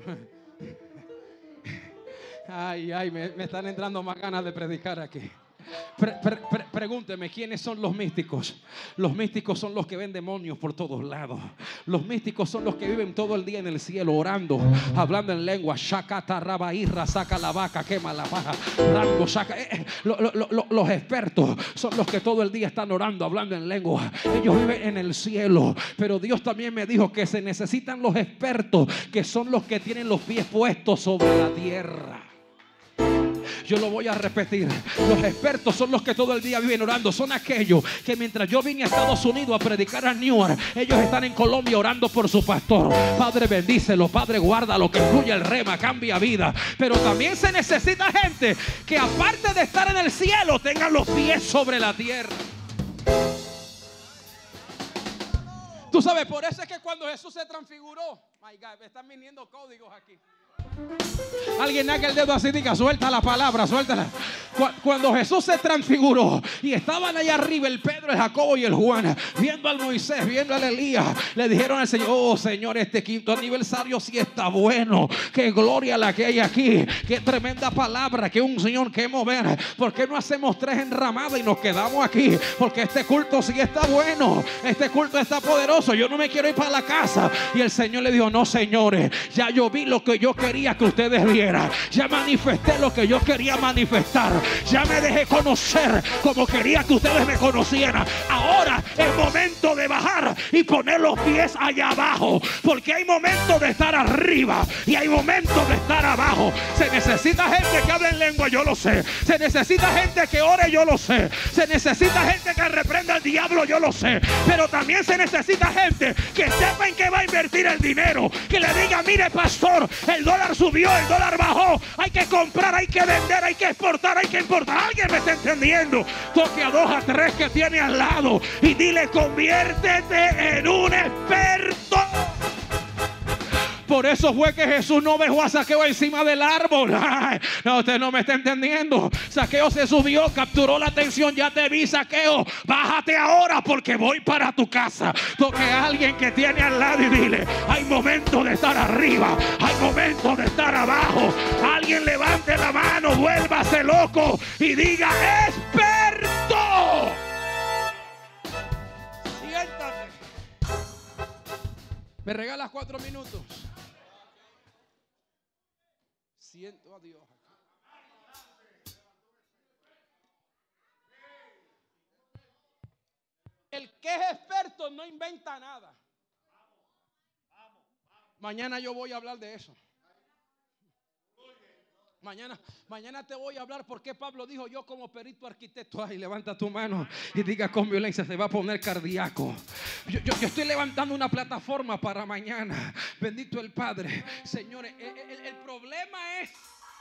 ay, ay, me, me están entrando más ganas de predicar aquí. Pre, pre, pre, Pregúnteme, ¿quiénes son los místicos? Los místicos son los que ven demonios por todos lados. Los místicos son los que viven todo el día en el cielo orando, hablando en lengua. Shakata rabairra, saca la vaca, quema la paja. Rango, saca. Eh, eh, lo, lo, lo, los expertos son los que todo el día están orando, hablando en lengua. Ellos viven en el cielo. Pero Dios también me dijo que se necesitan los expertos, que son los que tienen los pies puestos sobre la tierra. Yo lo voy a repetir. Los expertos son los que todo el día viven orando. Son aquellos que mientras yo vine a Estados Unidos a predicar a Newark, ellos están en Colombia orando por su pastor. Padre, bendícelo. Padre, guárdalo, que fluya el rema, cambia vida. Pero también se necesita gente que, aparte de estar en el cielo, tengan los pies sobre la tierra. Tú sabes, por eso es que cuando Jesús se transfiguró, my God, me están viniendo códigos aquí. Alguien haga el dedo así, diga, suelta la palabra, suéltala. Cuando Jesús se transfiguró y estaban allá arriba el Pedro, el Jacobo y el Juan, viendo al Moisés, viendo al Elías, le dijeron al Señor: oh Señor, este quinto aniversario sí está bueno. Qué gloria la que hay aquí. Qué tremenda palabra, que un Señor que mover. ¿Por qué no hacemos tres enramadas y nos quedamos aquí? Porque este culto sí está bueno. Este culto está poderoso. Yo no me quiero ir para la casa. Y el Señor le dijo: no, señores, ya yo vi lo que yo quería que ustedes vieran. Ya manifesté lo que yo quería manifestar. Ya me dejé conocer como quería que ustedes me conocieran. Ahora es momento de bajar y poner los pies allá abajo, porque hay momentos de estar arriba y hay momentos de estar abajo. Se necesita gente que hable en lengua, yo lo sé. Se necesita gente que ore, yo lo sé. Se necesita gente que reprenda al diablo, yo lo sé. Pero también se necesita gente que sepa en qué va a invertir el dinero. Que le diga: mire, pastor, el dólar subió, el dólar bajó. Hay que comprar, hay que vender, hay que exportar, hay que importar. Alguien me está entendiendo. Toque a dos, a tres que tiene al lado y dile: conviértete en un experto. Por eso fue que Jesús no dejó a Zaqueo encima del árbol. Ay, no, usted no me está entendiendo. Zaqueo se subió, capturó la atención. Ya te vi, Zaqueo. Bájate ahora porque voy para tu casa. Toque a alguien que tiene al lado y dile: hay momentos de estar arriba, hay momentos de estar abajo. Alguien levante la mano, vuélvase loco y diga: experto. Siéntate. ¿Me regalas cuatro minutos? Siento a Dios. El que es experto no inventa nada. Mañana yo voy a hablar de eso. Mañana, mañana te voy a hablar por qué Pablo dijo: yo como perito arquitecto. Ay, levanta tu mano y diga con violencia: se va a poner cardíaco. Yo, yo, yo estoy levantando una plataforma para mañana. Bendito el Padre. Señores, el, el, el problema es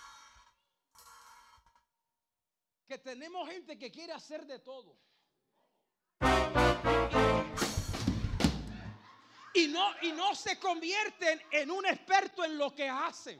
que tenemos gente que quiere hacer de todo. Y no, y no se convierten en un experto en lo que hacen.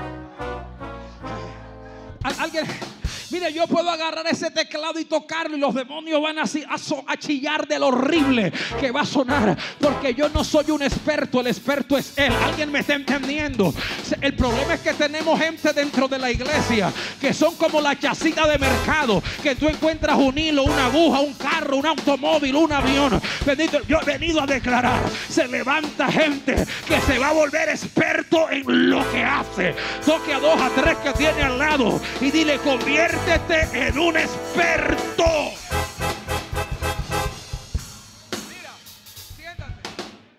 Alguien, mire, yo puedo agarrar ese teclado y tocarlo y los demonios van a, a, a chillar de lo horrible que va a sonar, porque yo no soy un experto, el experto es Él. ¿Alguien me está entendiendo? El problema es que tenemos gente dentro de la iglesia que son como la chacita de mercado, que tú encuentras un hilo, una aguja, un carro, un automóvil, un avión. Bendito, yo he venido a declarar: se levanta gente que se va a volver experto en lo que hace. Toque a dos, a tres que tiene al lado y dile: conviértete en un experto. Mira, siéntate.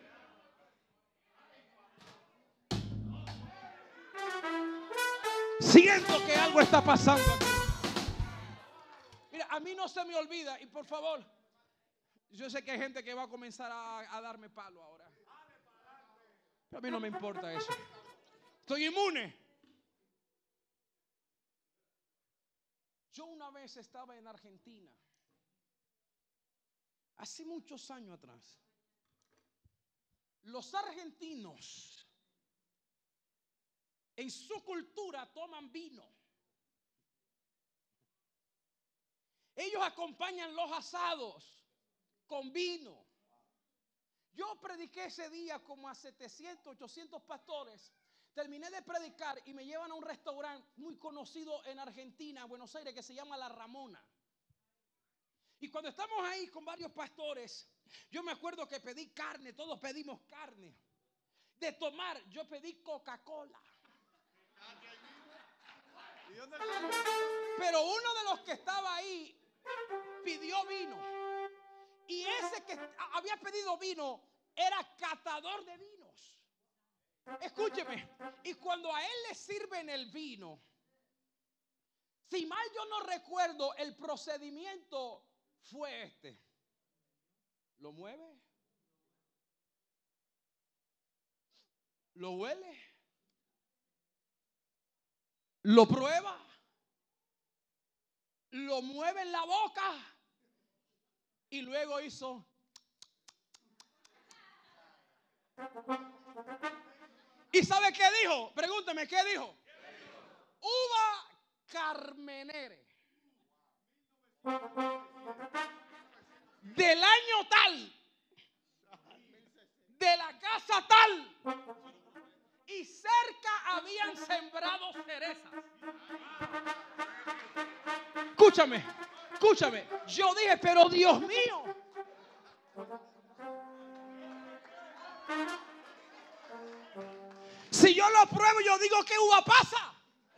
Siento que algo está pasando aquí. Mira, a mí no se me olvida, y por favor, yo sé que hay gente que va a comenzar a, a darme palo ahora, pero a mí no me importa eso. Estoy inmune. Yo una vez estaba en Argentina, hace muchos años atrás. Los argentinos en su cultura toman vino. Ellos acompañan los asados con vino. Yo prediqué ese día como a setecientos, ochocientos pastores. Terminé de predicar y me llevan a un restaurante muy conocido en Argentina, Buenos Aires, que se llama La Ramona. Y cuando estamos ahí con varios pastores, yo me acuerdo que pedí carne, todos pedimos carne. De tomar, yo pedí Coca-Cola. Pero uno de los que estaba ahí pidió vino. Y ese que había pedido vino era catador de vinos. Escúcheme. Y cuando a él le sirven el vino, si mal yo no recuerdo, el procedimiento fue este. Lo mueve, lo huele, lo prueba, lo mueve en la boca y luego hizo. ¿Y sabe qué dijo? Pregúnteme, ¿qué dijo? Uva Carmenere. Del año tal, de la casa tal, y cerca habían sembrado cerezas. Escúchame, escúchame. Yo dije, pero Dios mío. Si yo lo pruebo, yo digo que uva pasa.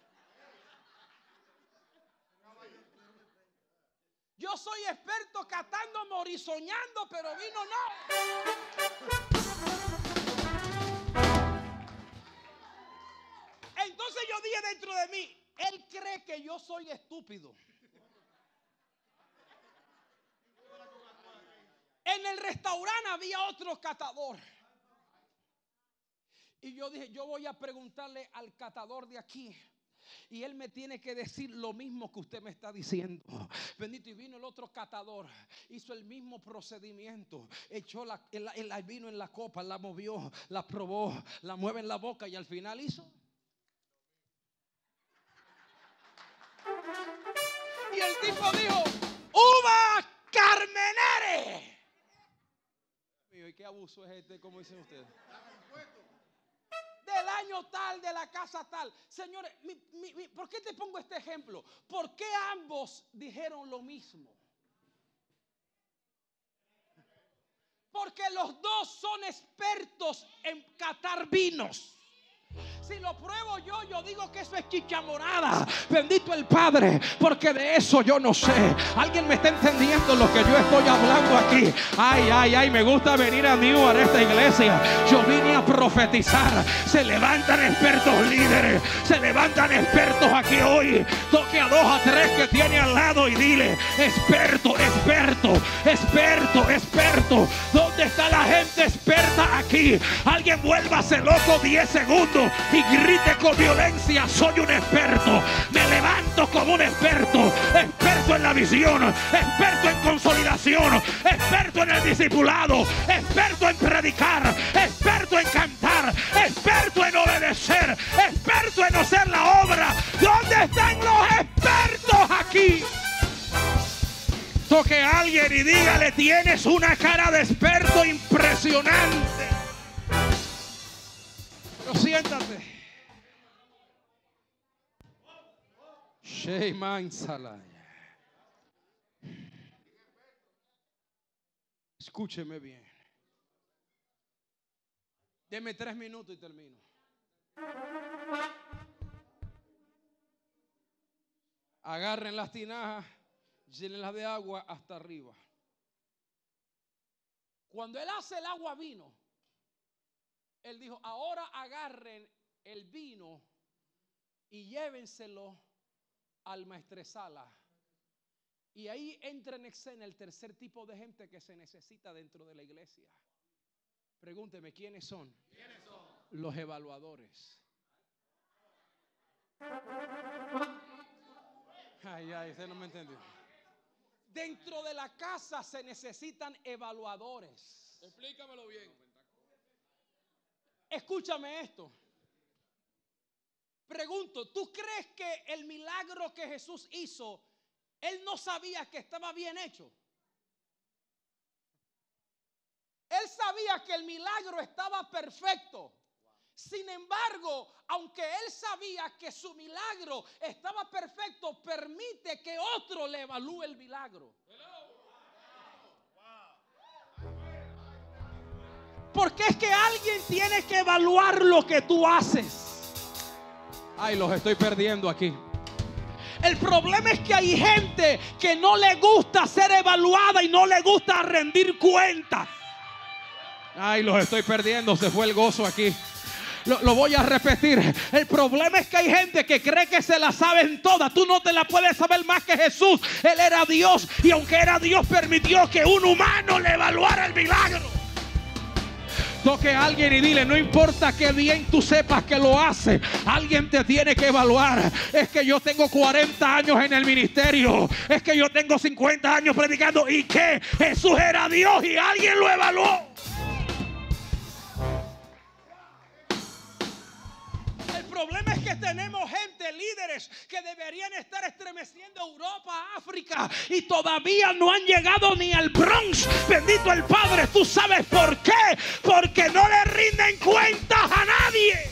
Yo soy experto catando, morisoñando, pero vino no. Entonces yo dije dentro de mí, él cree que yo soy estúpido. En el restaurante había otro catador. Y yo dije, yo voy a preguntarle al catador de aquí. Y él me tiene que decir lo mismo que usted me está diciendo. Bendito. Y vino el otro catador, hizo el mismo procedimiento. Echó la, el, el vino en la copa, la movió, la probó, la mueve en la boca y al final hizo. Y el tipo dijo, uva Carmenere. ¿Y qué abuso es este? ¿Cómo dicen ustedes? Del año tal, de la casa tal. Señores, mi, mi, mi, ¿por qué te pongo este ejemplo? ¿Por qué ambos dijeron lo mismo? Porque los dos son expertos en catar vinos. Si lo pruebo yo, yo digo que eso es chicha morada. Bendito el Padre, porque de eso yo no sé. Alguien me está entendiendo lo que yo estoy hablando aquí. Ay, ay, ay, me gusta venir a New a esta iglesia. Yo vine a profetizar. Se levantan expertos líderes. Se levantan expertos aquí hoy. Toque a dos, a tres que tiene al lado y dile, experto, experto, experto, experto. ¿Dónde está la gente experta aquí? Alguien vuélvase loco diez segundos y grite con violencia, soy un experto. Me levanto como un experto. Experto en la visión, experto en consolidación, experto en el discipulado, experto en predicar, experto en cantar, experto en obedecer, experto en hacer la obra. ¿Dónde están los expertos aquí? Toque a alguien y dígale, tienes una cara de experto impresionante. Pero siéntate. Sheyman Salaya. Escúcheme bien. Deme tres minutos y termino. Agarren las tinajas, llénenlas de agua hasta arriba. Cuando él hace el agua vino, él dijo, ahora agarren el vino y llévenselo al maestresala. Y ahí entra en escena el tercer tipo de gente que se necesita dentro de la iglesia. Pregúnteme, ¿quiénes son? ¿Quiénes son? Los evaluadores. Ay, ay, usted no me entendió. Dentro de la casa se necesitan evaluadores. Explícamelo bien. Escúchame esto. Pregunto, ¿tú crees que el milagro que Jesús hizo, él no sabía que estaba bien hecho? Él sabía que el milagro estaba perfecto. Sin embargo, aunque él sabía que su milagro estaba perfecto, permite que otro le evalúe el milagro. Porque es que alguien tiene que evaluar lo que tú haces. Ay, los estoy perdiendo aquí. El problema es que hay gente que no le gusta ser evaluada y no le gusta rendir cuentas. Ay, los estoy perdiendo. Se fue el gozo aquí. Lo, lo voy a repetir. El problema es que hay gente que cree que se la saben todas. Tú no te la puedes saber más que Jesús. Él era Dios, y aunque era Dios, permitió que un humano le evaluara el milagro. Toque a alguien y dile: no importa que bien tú sepas que lo hace, alguien te tiene que evaluar. Es que yo tengo cuarenta años en el ministerio, es que yo tengo cincuenta años predicando. ¿Y qué? Jesús era Dios y alguien lo evaluó. El problema es que tenemos gente, líderes, que deberían estar estremeciendo Europa, África, y todavía no han llegado ni al Bronx. Bendito el Padre. ¿Tú sabes por qué? Porque no le rinden cuentas a nadie.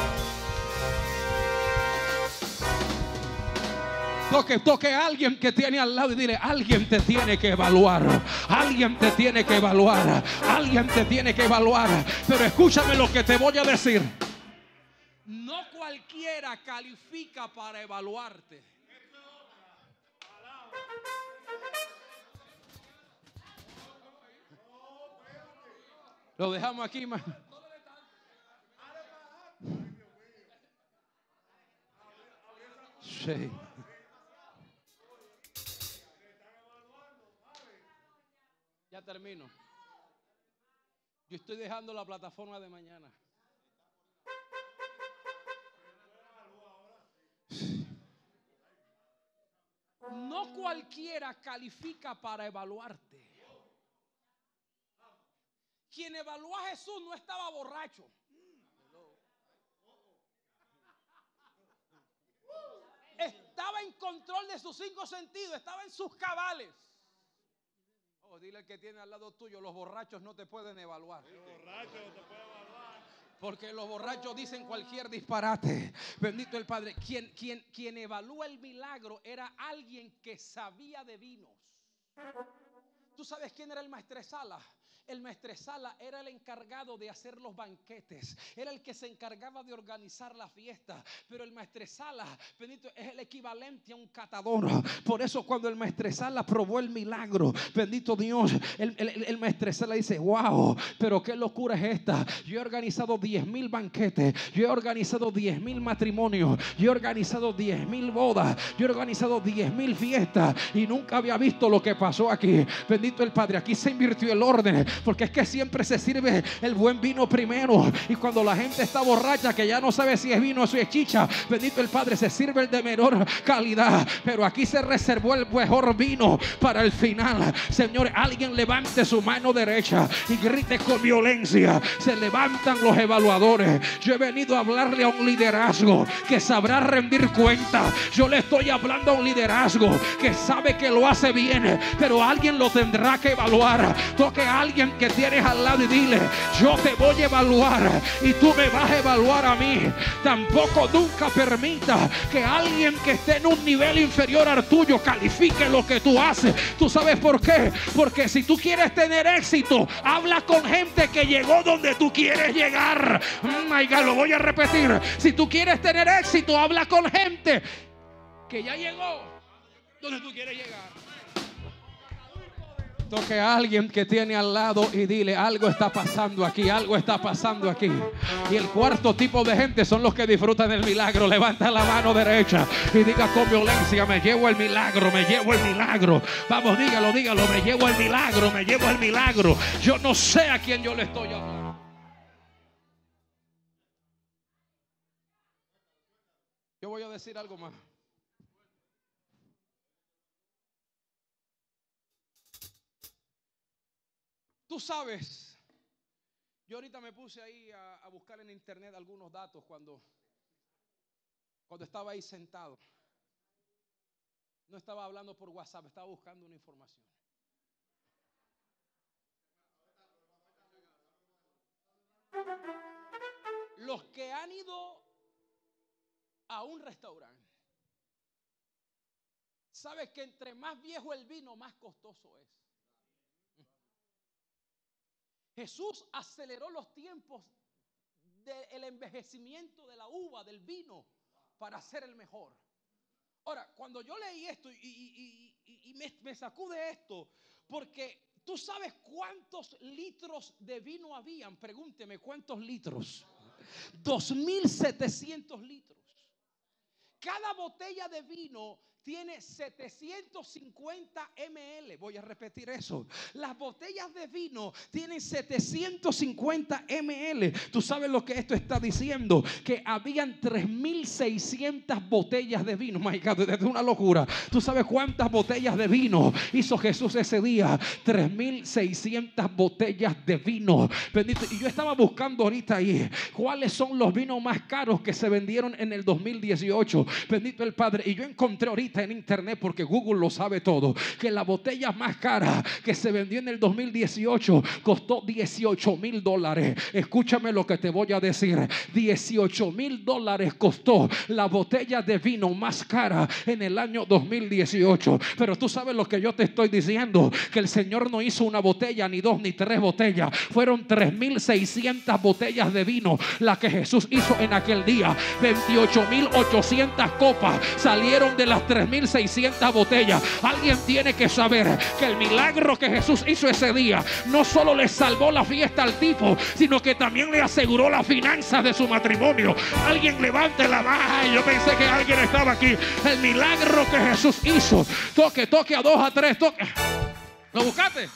Toque, toque a alguien que tiene al lado y dile: alguien te tiene que evaluar. Alguien te tiene que evaluar. Alguien te tiene que evaluar. Pero escúchame lo que te voy a decir. No cualquiera califica para evaluarte. Lo dejamos aquí, man. Sí. Ya termino. Yo estoy dejando la plataforma de mañana. No cualquiera califica para evaluarte. Quien evaluó a Jesús no estaba borracho. Estaba en control de sus cinco sentidos, estaba en sus cabales. Oh, dile al que tiene al lado tuyo: los borrachos no te pueden evaluar. Los borrachos no te pueden evaluar. Porque los borrachos dicen cualquier disparate. Bendito el Padre. Quien, quien, quien evalúa el milagro era alguien que sabía de vinos. ¿Tú sabes quién era el maestresala? El maestresala era el encargado de hacer los banquetes, era el que se encargaba de organizar la fiesta. Pero el maestresala, bendito, es el equivalente a un catador. Por eso cuando el maestresala probó el milagro, bendito Dios, el, el, el maestresala dice: wow, pero qué locura es esta. Yo he organizado diez mil banquetes, yo he organizado diez mil matrimonios, yo he organizado diez mil bodas, yo he organizado diez mil fiestas y nunca había visto lo que pasó aquí. Bendito el Padre. Aquí se invirtió el orden, porque es que siempre se sirve el buen vino primero, y cuando la gente está borracha, que ya no sabe si es vino o si es chicha, bendito el Padre, se sirve el de menor calidad. Pero aquí se reservó el mejor vino para el final. Señores, alguien levante su mano derecha y grite con violencia. Se levantan los evaluadores. Yo he venido a hablarle a un liderazgo que sabrá rendir cuenta. Yo le estoy hablando a un liderazgo que sabe que lo hace bien, pero alguien lo tendrá que evaluar. Toque a alguien que tienes al lado y dile: yo te voy a evaluar y tú me vas a evaluar a mí. Tampoco nunca permita que alguien que esté en un nivel inferior al tuyo califique lo que tú haces. ¿Tú sabes por qué? Porque si tú quieres tener éxito, habla con gente que llegó donde tú quieres llegar. Oh my God, lo voy a repetir. Si tú quieres tener éxito, habla con gente que ya llegó donde tú quieres llegar. Toque a alguien que tiene al lado y dile: algo está pasando aquí, algo está pasando aquí. Y el cuarto tipo de gente son los que disfrutan del milagro. Levanta la mano derecha y diga con violencia: me llevo el milagro, me llevo el milagro. Vamos, dígalo, dígalo: me llevo el milagro, me llevo el milagro. Yo no sé a quién yo le estoy hablando. Yo voy a decir algo más. Tú sabes, yo ahorita me puse ahí a, a buscar en internet algunos datos cuando, cuando estaba ahí sentado. No estaba hablando por WhatsApp, estaba buscando una información. Los que han ido a un restaurante, sabes que entre más viejo el vino, más costoso es. Jesús aceleró los tiempos del envejecimiento de la uva, del vino, para hacer el mejor. Ahora, cuando yo leí esto y, y, y, y me, me sacude esto, porque tú sabes cuántos litros de vino habían. Pregúnteme, ¿cuántos litros? dos mil setecientos litros. Cada botella de vino tiene setecientos cincuenta mililitros. Voy a repetir eso. Las botellas de vino tienen setecientos cincuenta mililitros. Tú sabes lo que esto está diciendo, que habían tres mil seiscientas botellas de vino. My God, es una locura. Tú sabes cuántas botellas de vino hizo Jesús ese día. tres mil seiscientas botellas de vino. Bendito. Y yo estaba buscando ahorita ahí cuáles son los vinos más caros que se vendieron en el dos mil dieciocho. Bendito el Padre. Y yo encontré ahorita en internet, porque Google lo sabe todo, que la botella más cara que se vendió en el dos mil dieciocho costó dieciocho mil dólares. Escúchame lo que te voy a decir. dieciocho mil dólares costó la botella de vino más cara en el año dos mil dieciocho. Pero tú sabes lo que yo te estoy diciendo, que el Señor no hizo una botella, ni dos, ni tres botellas. Fueron tres mil seiscientas botellas de vino la que Jesús hizo en aquel día. veintiocho mil ochocientas copas salieron de las tres mil seiscientas botellas. Alguien tiene que saber que el milagro que Jesús hizo ese día no solo le salvó la fiesta al tipo, sino que también le aseguró las finanzas de su matrimonio. Alguien levante la mano. Yo pensé que alguien estaba aquí. El milagro que Jesús hizo. Toque, toque a dos, a tres, toque. ¿Lo buscaste?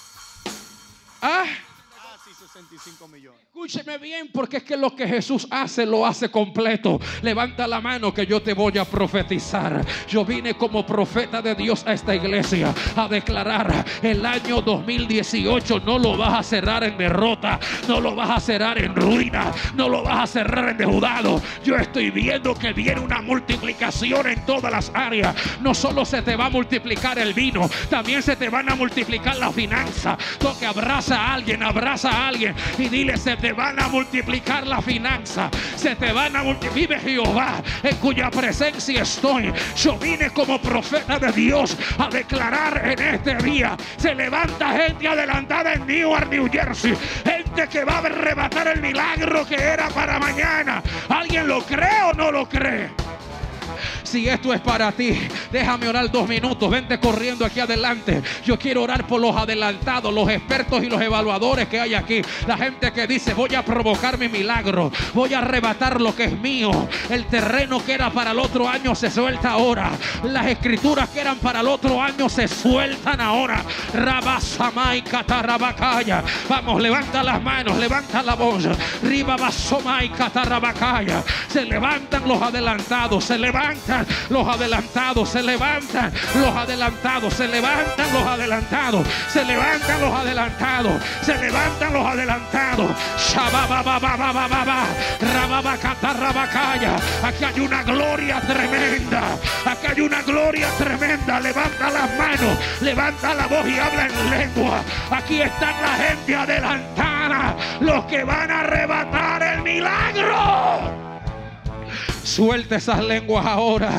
Ah, sesenta y cinco millones. escúcheme bien, porque es que lo que Jesús hace, lo hace completo. Levanta la mano que yo te voy a profetizar. Yo vine como profeta de Dios a esta iglesia a declarar: el año dos mil dieciocho no lo vas a cerrar en derrota, no lo vas a cerrar en ruina, no lo vas a cerrar en endeudado. Yo estoy viendo que viene una multiplicación en todas las áreas. No solo se te va a multiplicar el vino, también se te van a multiplicar la finanza. Toque, abraza a alguien, abraza a alguien y dile: se te van a multiplicar la finanza, se te van a multiplicar. Vive Jehová, en cuya presencia estoy. Yo vine como profeta de Dios a declarar en este día: se levanta gente adelantada en Newark, New Jersey, gente que va a arrebatar el milagro que era para mañana. ¿Alguien lo cree o no lo cree? Si esto es para ti, déjame orar dos minutos. Vente corriendo aquí adelante. Yo quiero orar por los adelantados, los expertos y los evaluadores que hay aquí. La gente que dice: voy a provocar mi milagro, voy a arrebatar lo que es mío. El terreno que era para el otro año se suelta ahora. Las escrituras que eran para el otro año se sueltan ahora. Rabasamai katarabakaya. Vamos, levanta las manos, levanta la voz. Ribabasomai katarabakaya. Se levantan los adelantados, se levantan los adelantados, se levantan los adelantados, se levantan los adelantados, se levantan los adelantados, se levantan los adelantados. Shababababababa, rababacatarrabacaya. Aquí hay una gloria tremenda, aquí hay una gloria tremenda. Levanta las manos, levanta la voz y habla en lengua. Aquí están la gente adelantada, los que van a arrebatar el milagro. Suelta esas lenguas ahora.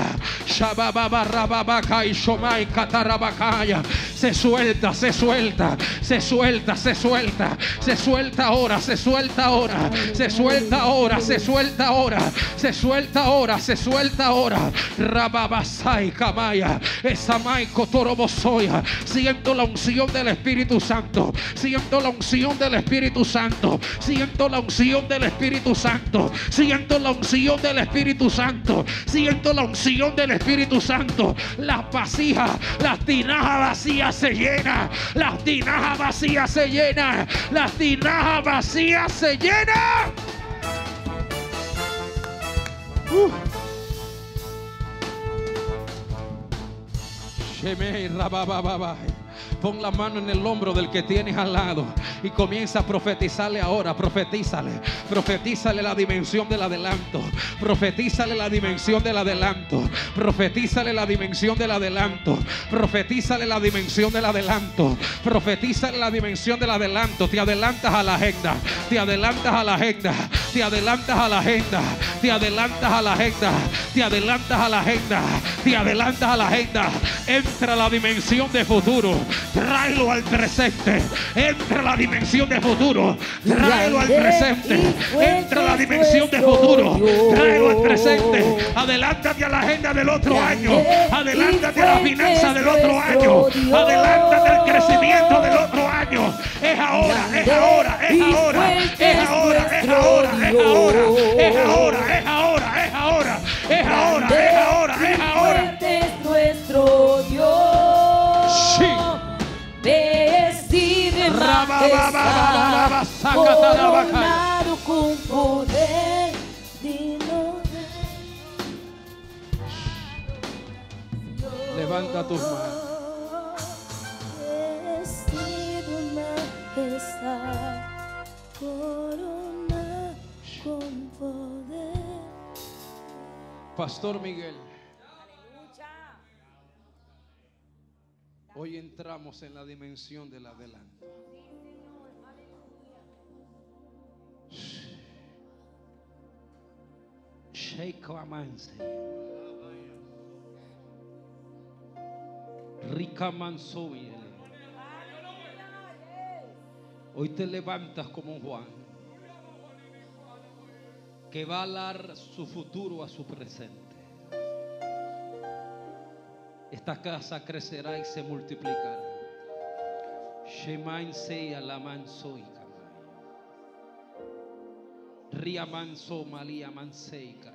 Se suelta, se suelta, se suelta, se suelta, se suelta ahora, se suelta ahora, se suelta ahora, se suelta ahora, se suelta ahora, se suelta ahora. Rababasai Kamaya, Esamai Kotorobosoya. Siento la unción del Espíritu Santo, siento la unción del Espíritu Santo, siento la unción del Espíritu Santo, siento la unción del Espíritu Santo, siento la unción del Espíritu Santo. Las vasijas, las tinajas vacías se llenan, las tinajas vacías se llenan, las tinajas vacías se llenan. Uh. Shemei rabababa. Pon la mano en el hombro del que tienes al lado y comienza a profetizarle ahora. Profetízale, profetízale la dimensión del adelanto. Profetízale la dimensión del adelanto. Profetízale la dimensión del adelanto. Profetízale la dimensión del adelanto. Profetízale la dimensión del adelanto. Te adelantas a la agenda. Te adelantas a la agenda. Te adelantas a la agenda. te adelantas a la agenda, te adelantas a la agenda, te adelantas a la agenda. Entra a la dimensión de futuro, tráelo al presente. Entra a la dimensión de futuro, tráelo al presente. Entra a la dimensión de futuro, tráelo al presente. Adelántate a la agenda del otro año, adelántate a la finanza del otro año, adelántate al crecimiento del otro año. Es ahora, es ahora, es ahora, es ahora, es ahora, es ahora, es ahora, es ahora, es ahora, es ahora, es ahora, es ahora. Es nuestro Dios. Sí. Vestido en majestad, coronado con poder, digno de Levanta tus manos. Vestido en majestad, corona con poder. Pastor Miguel, hoy entramos en la dimensión del adelanto. Sheikh Amanse, Rica Mansoy. Hoy te levantas como un Juan que va a dar su futuro a su presente. Esta casa crecerá y se multiplicará. Shemain sei alaman soy kamai. Riaman so malia mansei kaya.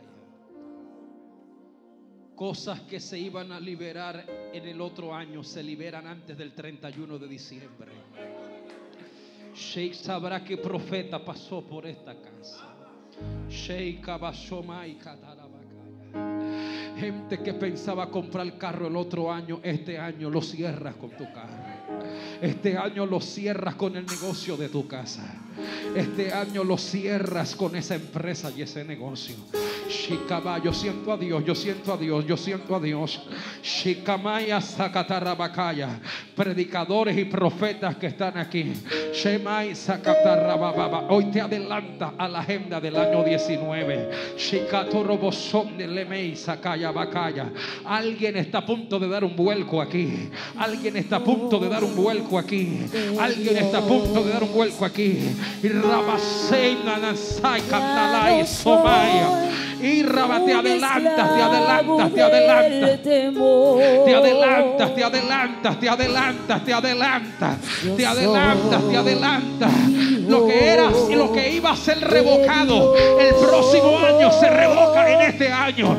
Cosas que se iban a liberar en el otro año se liberan antes del treinta y uno de diciembre. Sheikh sabrá que profeta pasó por esta casa. Sheikh Abashomai Katarabakaya. Gente que pensaba comprar carro el otro año, este año lo cierras con tu carro. Este año lo cierras con el negocio de tu casa. Este año lo cierras con esa empresa y ese negocio. Shikaba, yo siento a Dios, yo siento a Dios, yo siento a Dios. Shikamaya Sakatarabakaya. Predicadores y profetas que están aquí. Shemai Sakatarababa. Hoy te adelanta a la agenda del año diecinueve. Shikatorobosón de Lemei Sakaya Bakaya. Alguien está a punto de dar un vuelco aquí. Alguien está a punto de dar un vuelco aquí. Alguien está a punto de dar un vuelco aquí. Y Rabaseina Nasai Kanalai Somaya. Y Rabba, te adelantas, te adelantas, te adelantas. Te adelantas, te adelantas, te adelantas, te adelantas. Te adelantas, te adelantas. Lo que era y lo que iba a ser revocado el próximo año se revoca en este año.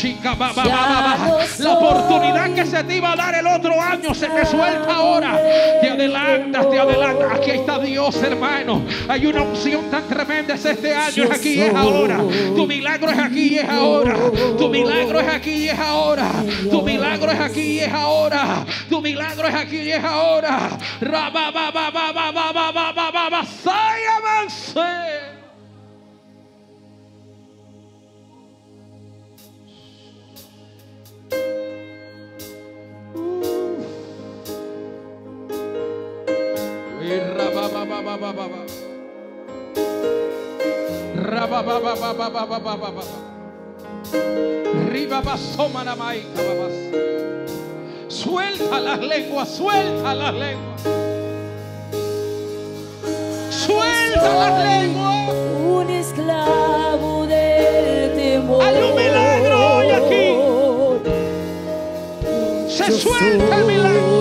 La oportunidad que se te iba a dar el otro año se te suelta ahora. Te adelantas, te adelantas. Aquí está Dios, hermano. Hay una unción tan tremenda. Es este año, es aquí y es ahora. Tu milagro es aquí y es ahora. Tu milagro es aquí y es ahora. Tu milagro es aquí y es ahora. Tu milagro es aquí y es ahora. Suelta las lenguas, suelta las lenguas. Suelta las lenguas. Un esclavo del temor. Hay un milagro hoy aquí. Se suelta el milagro.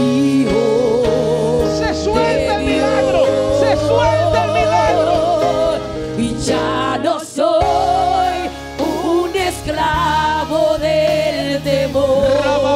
Se suelta el milagro. Se suelta el milagro. Y ya no soy un esclavo del temor.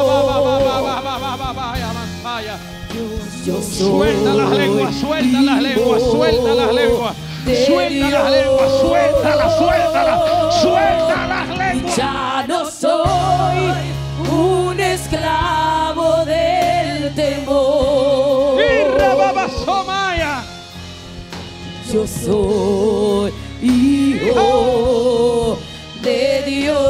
Yo soy Suelta las lenguas, suelta las lenguas, suelta las lenguas. Suelta las lenguas, suéltalas, suéltalas, suelta las lenguas. Ya no soy un esclavo del temor. Y Rababasomaya. Yo soy hijo de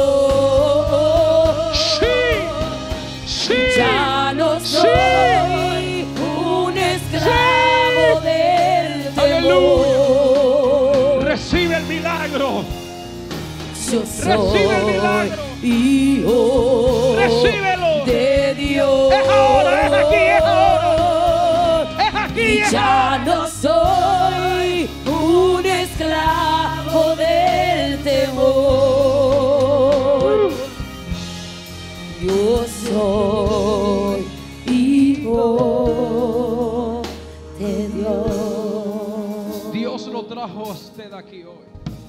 Dios. Sí, sí, Ya no soy sí. un esclavo del temor. Recibe el milagro. yo Recibe el soy milagro. hijo Recíbelo. de Dios. Es ahora, es aquí, es ahora. Es aquí, Y es ya ahora. no soy un esclavo del temor. Yo soy hijo de Dios. Dios lo trajo a usted aquí hoy.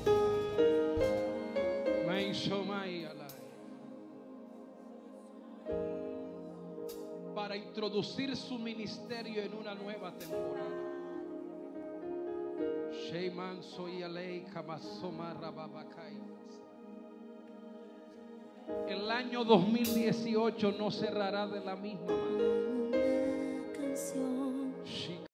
Para introducir su ministerio en una nueva temporada. El año dos mil dieciocho no cerrará de la misma manera. Canción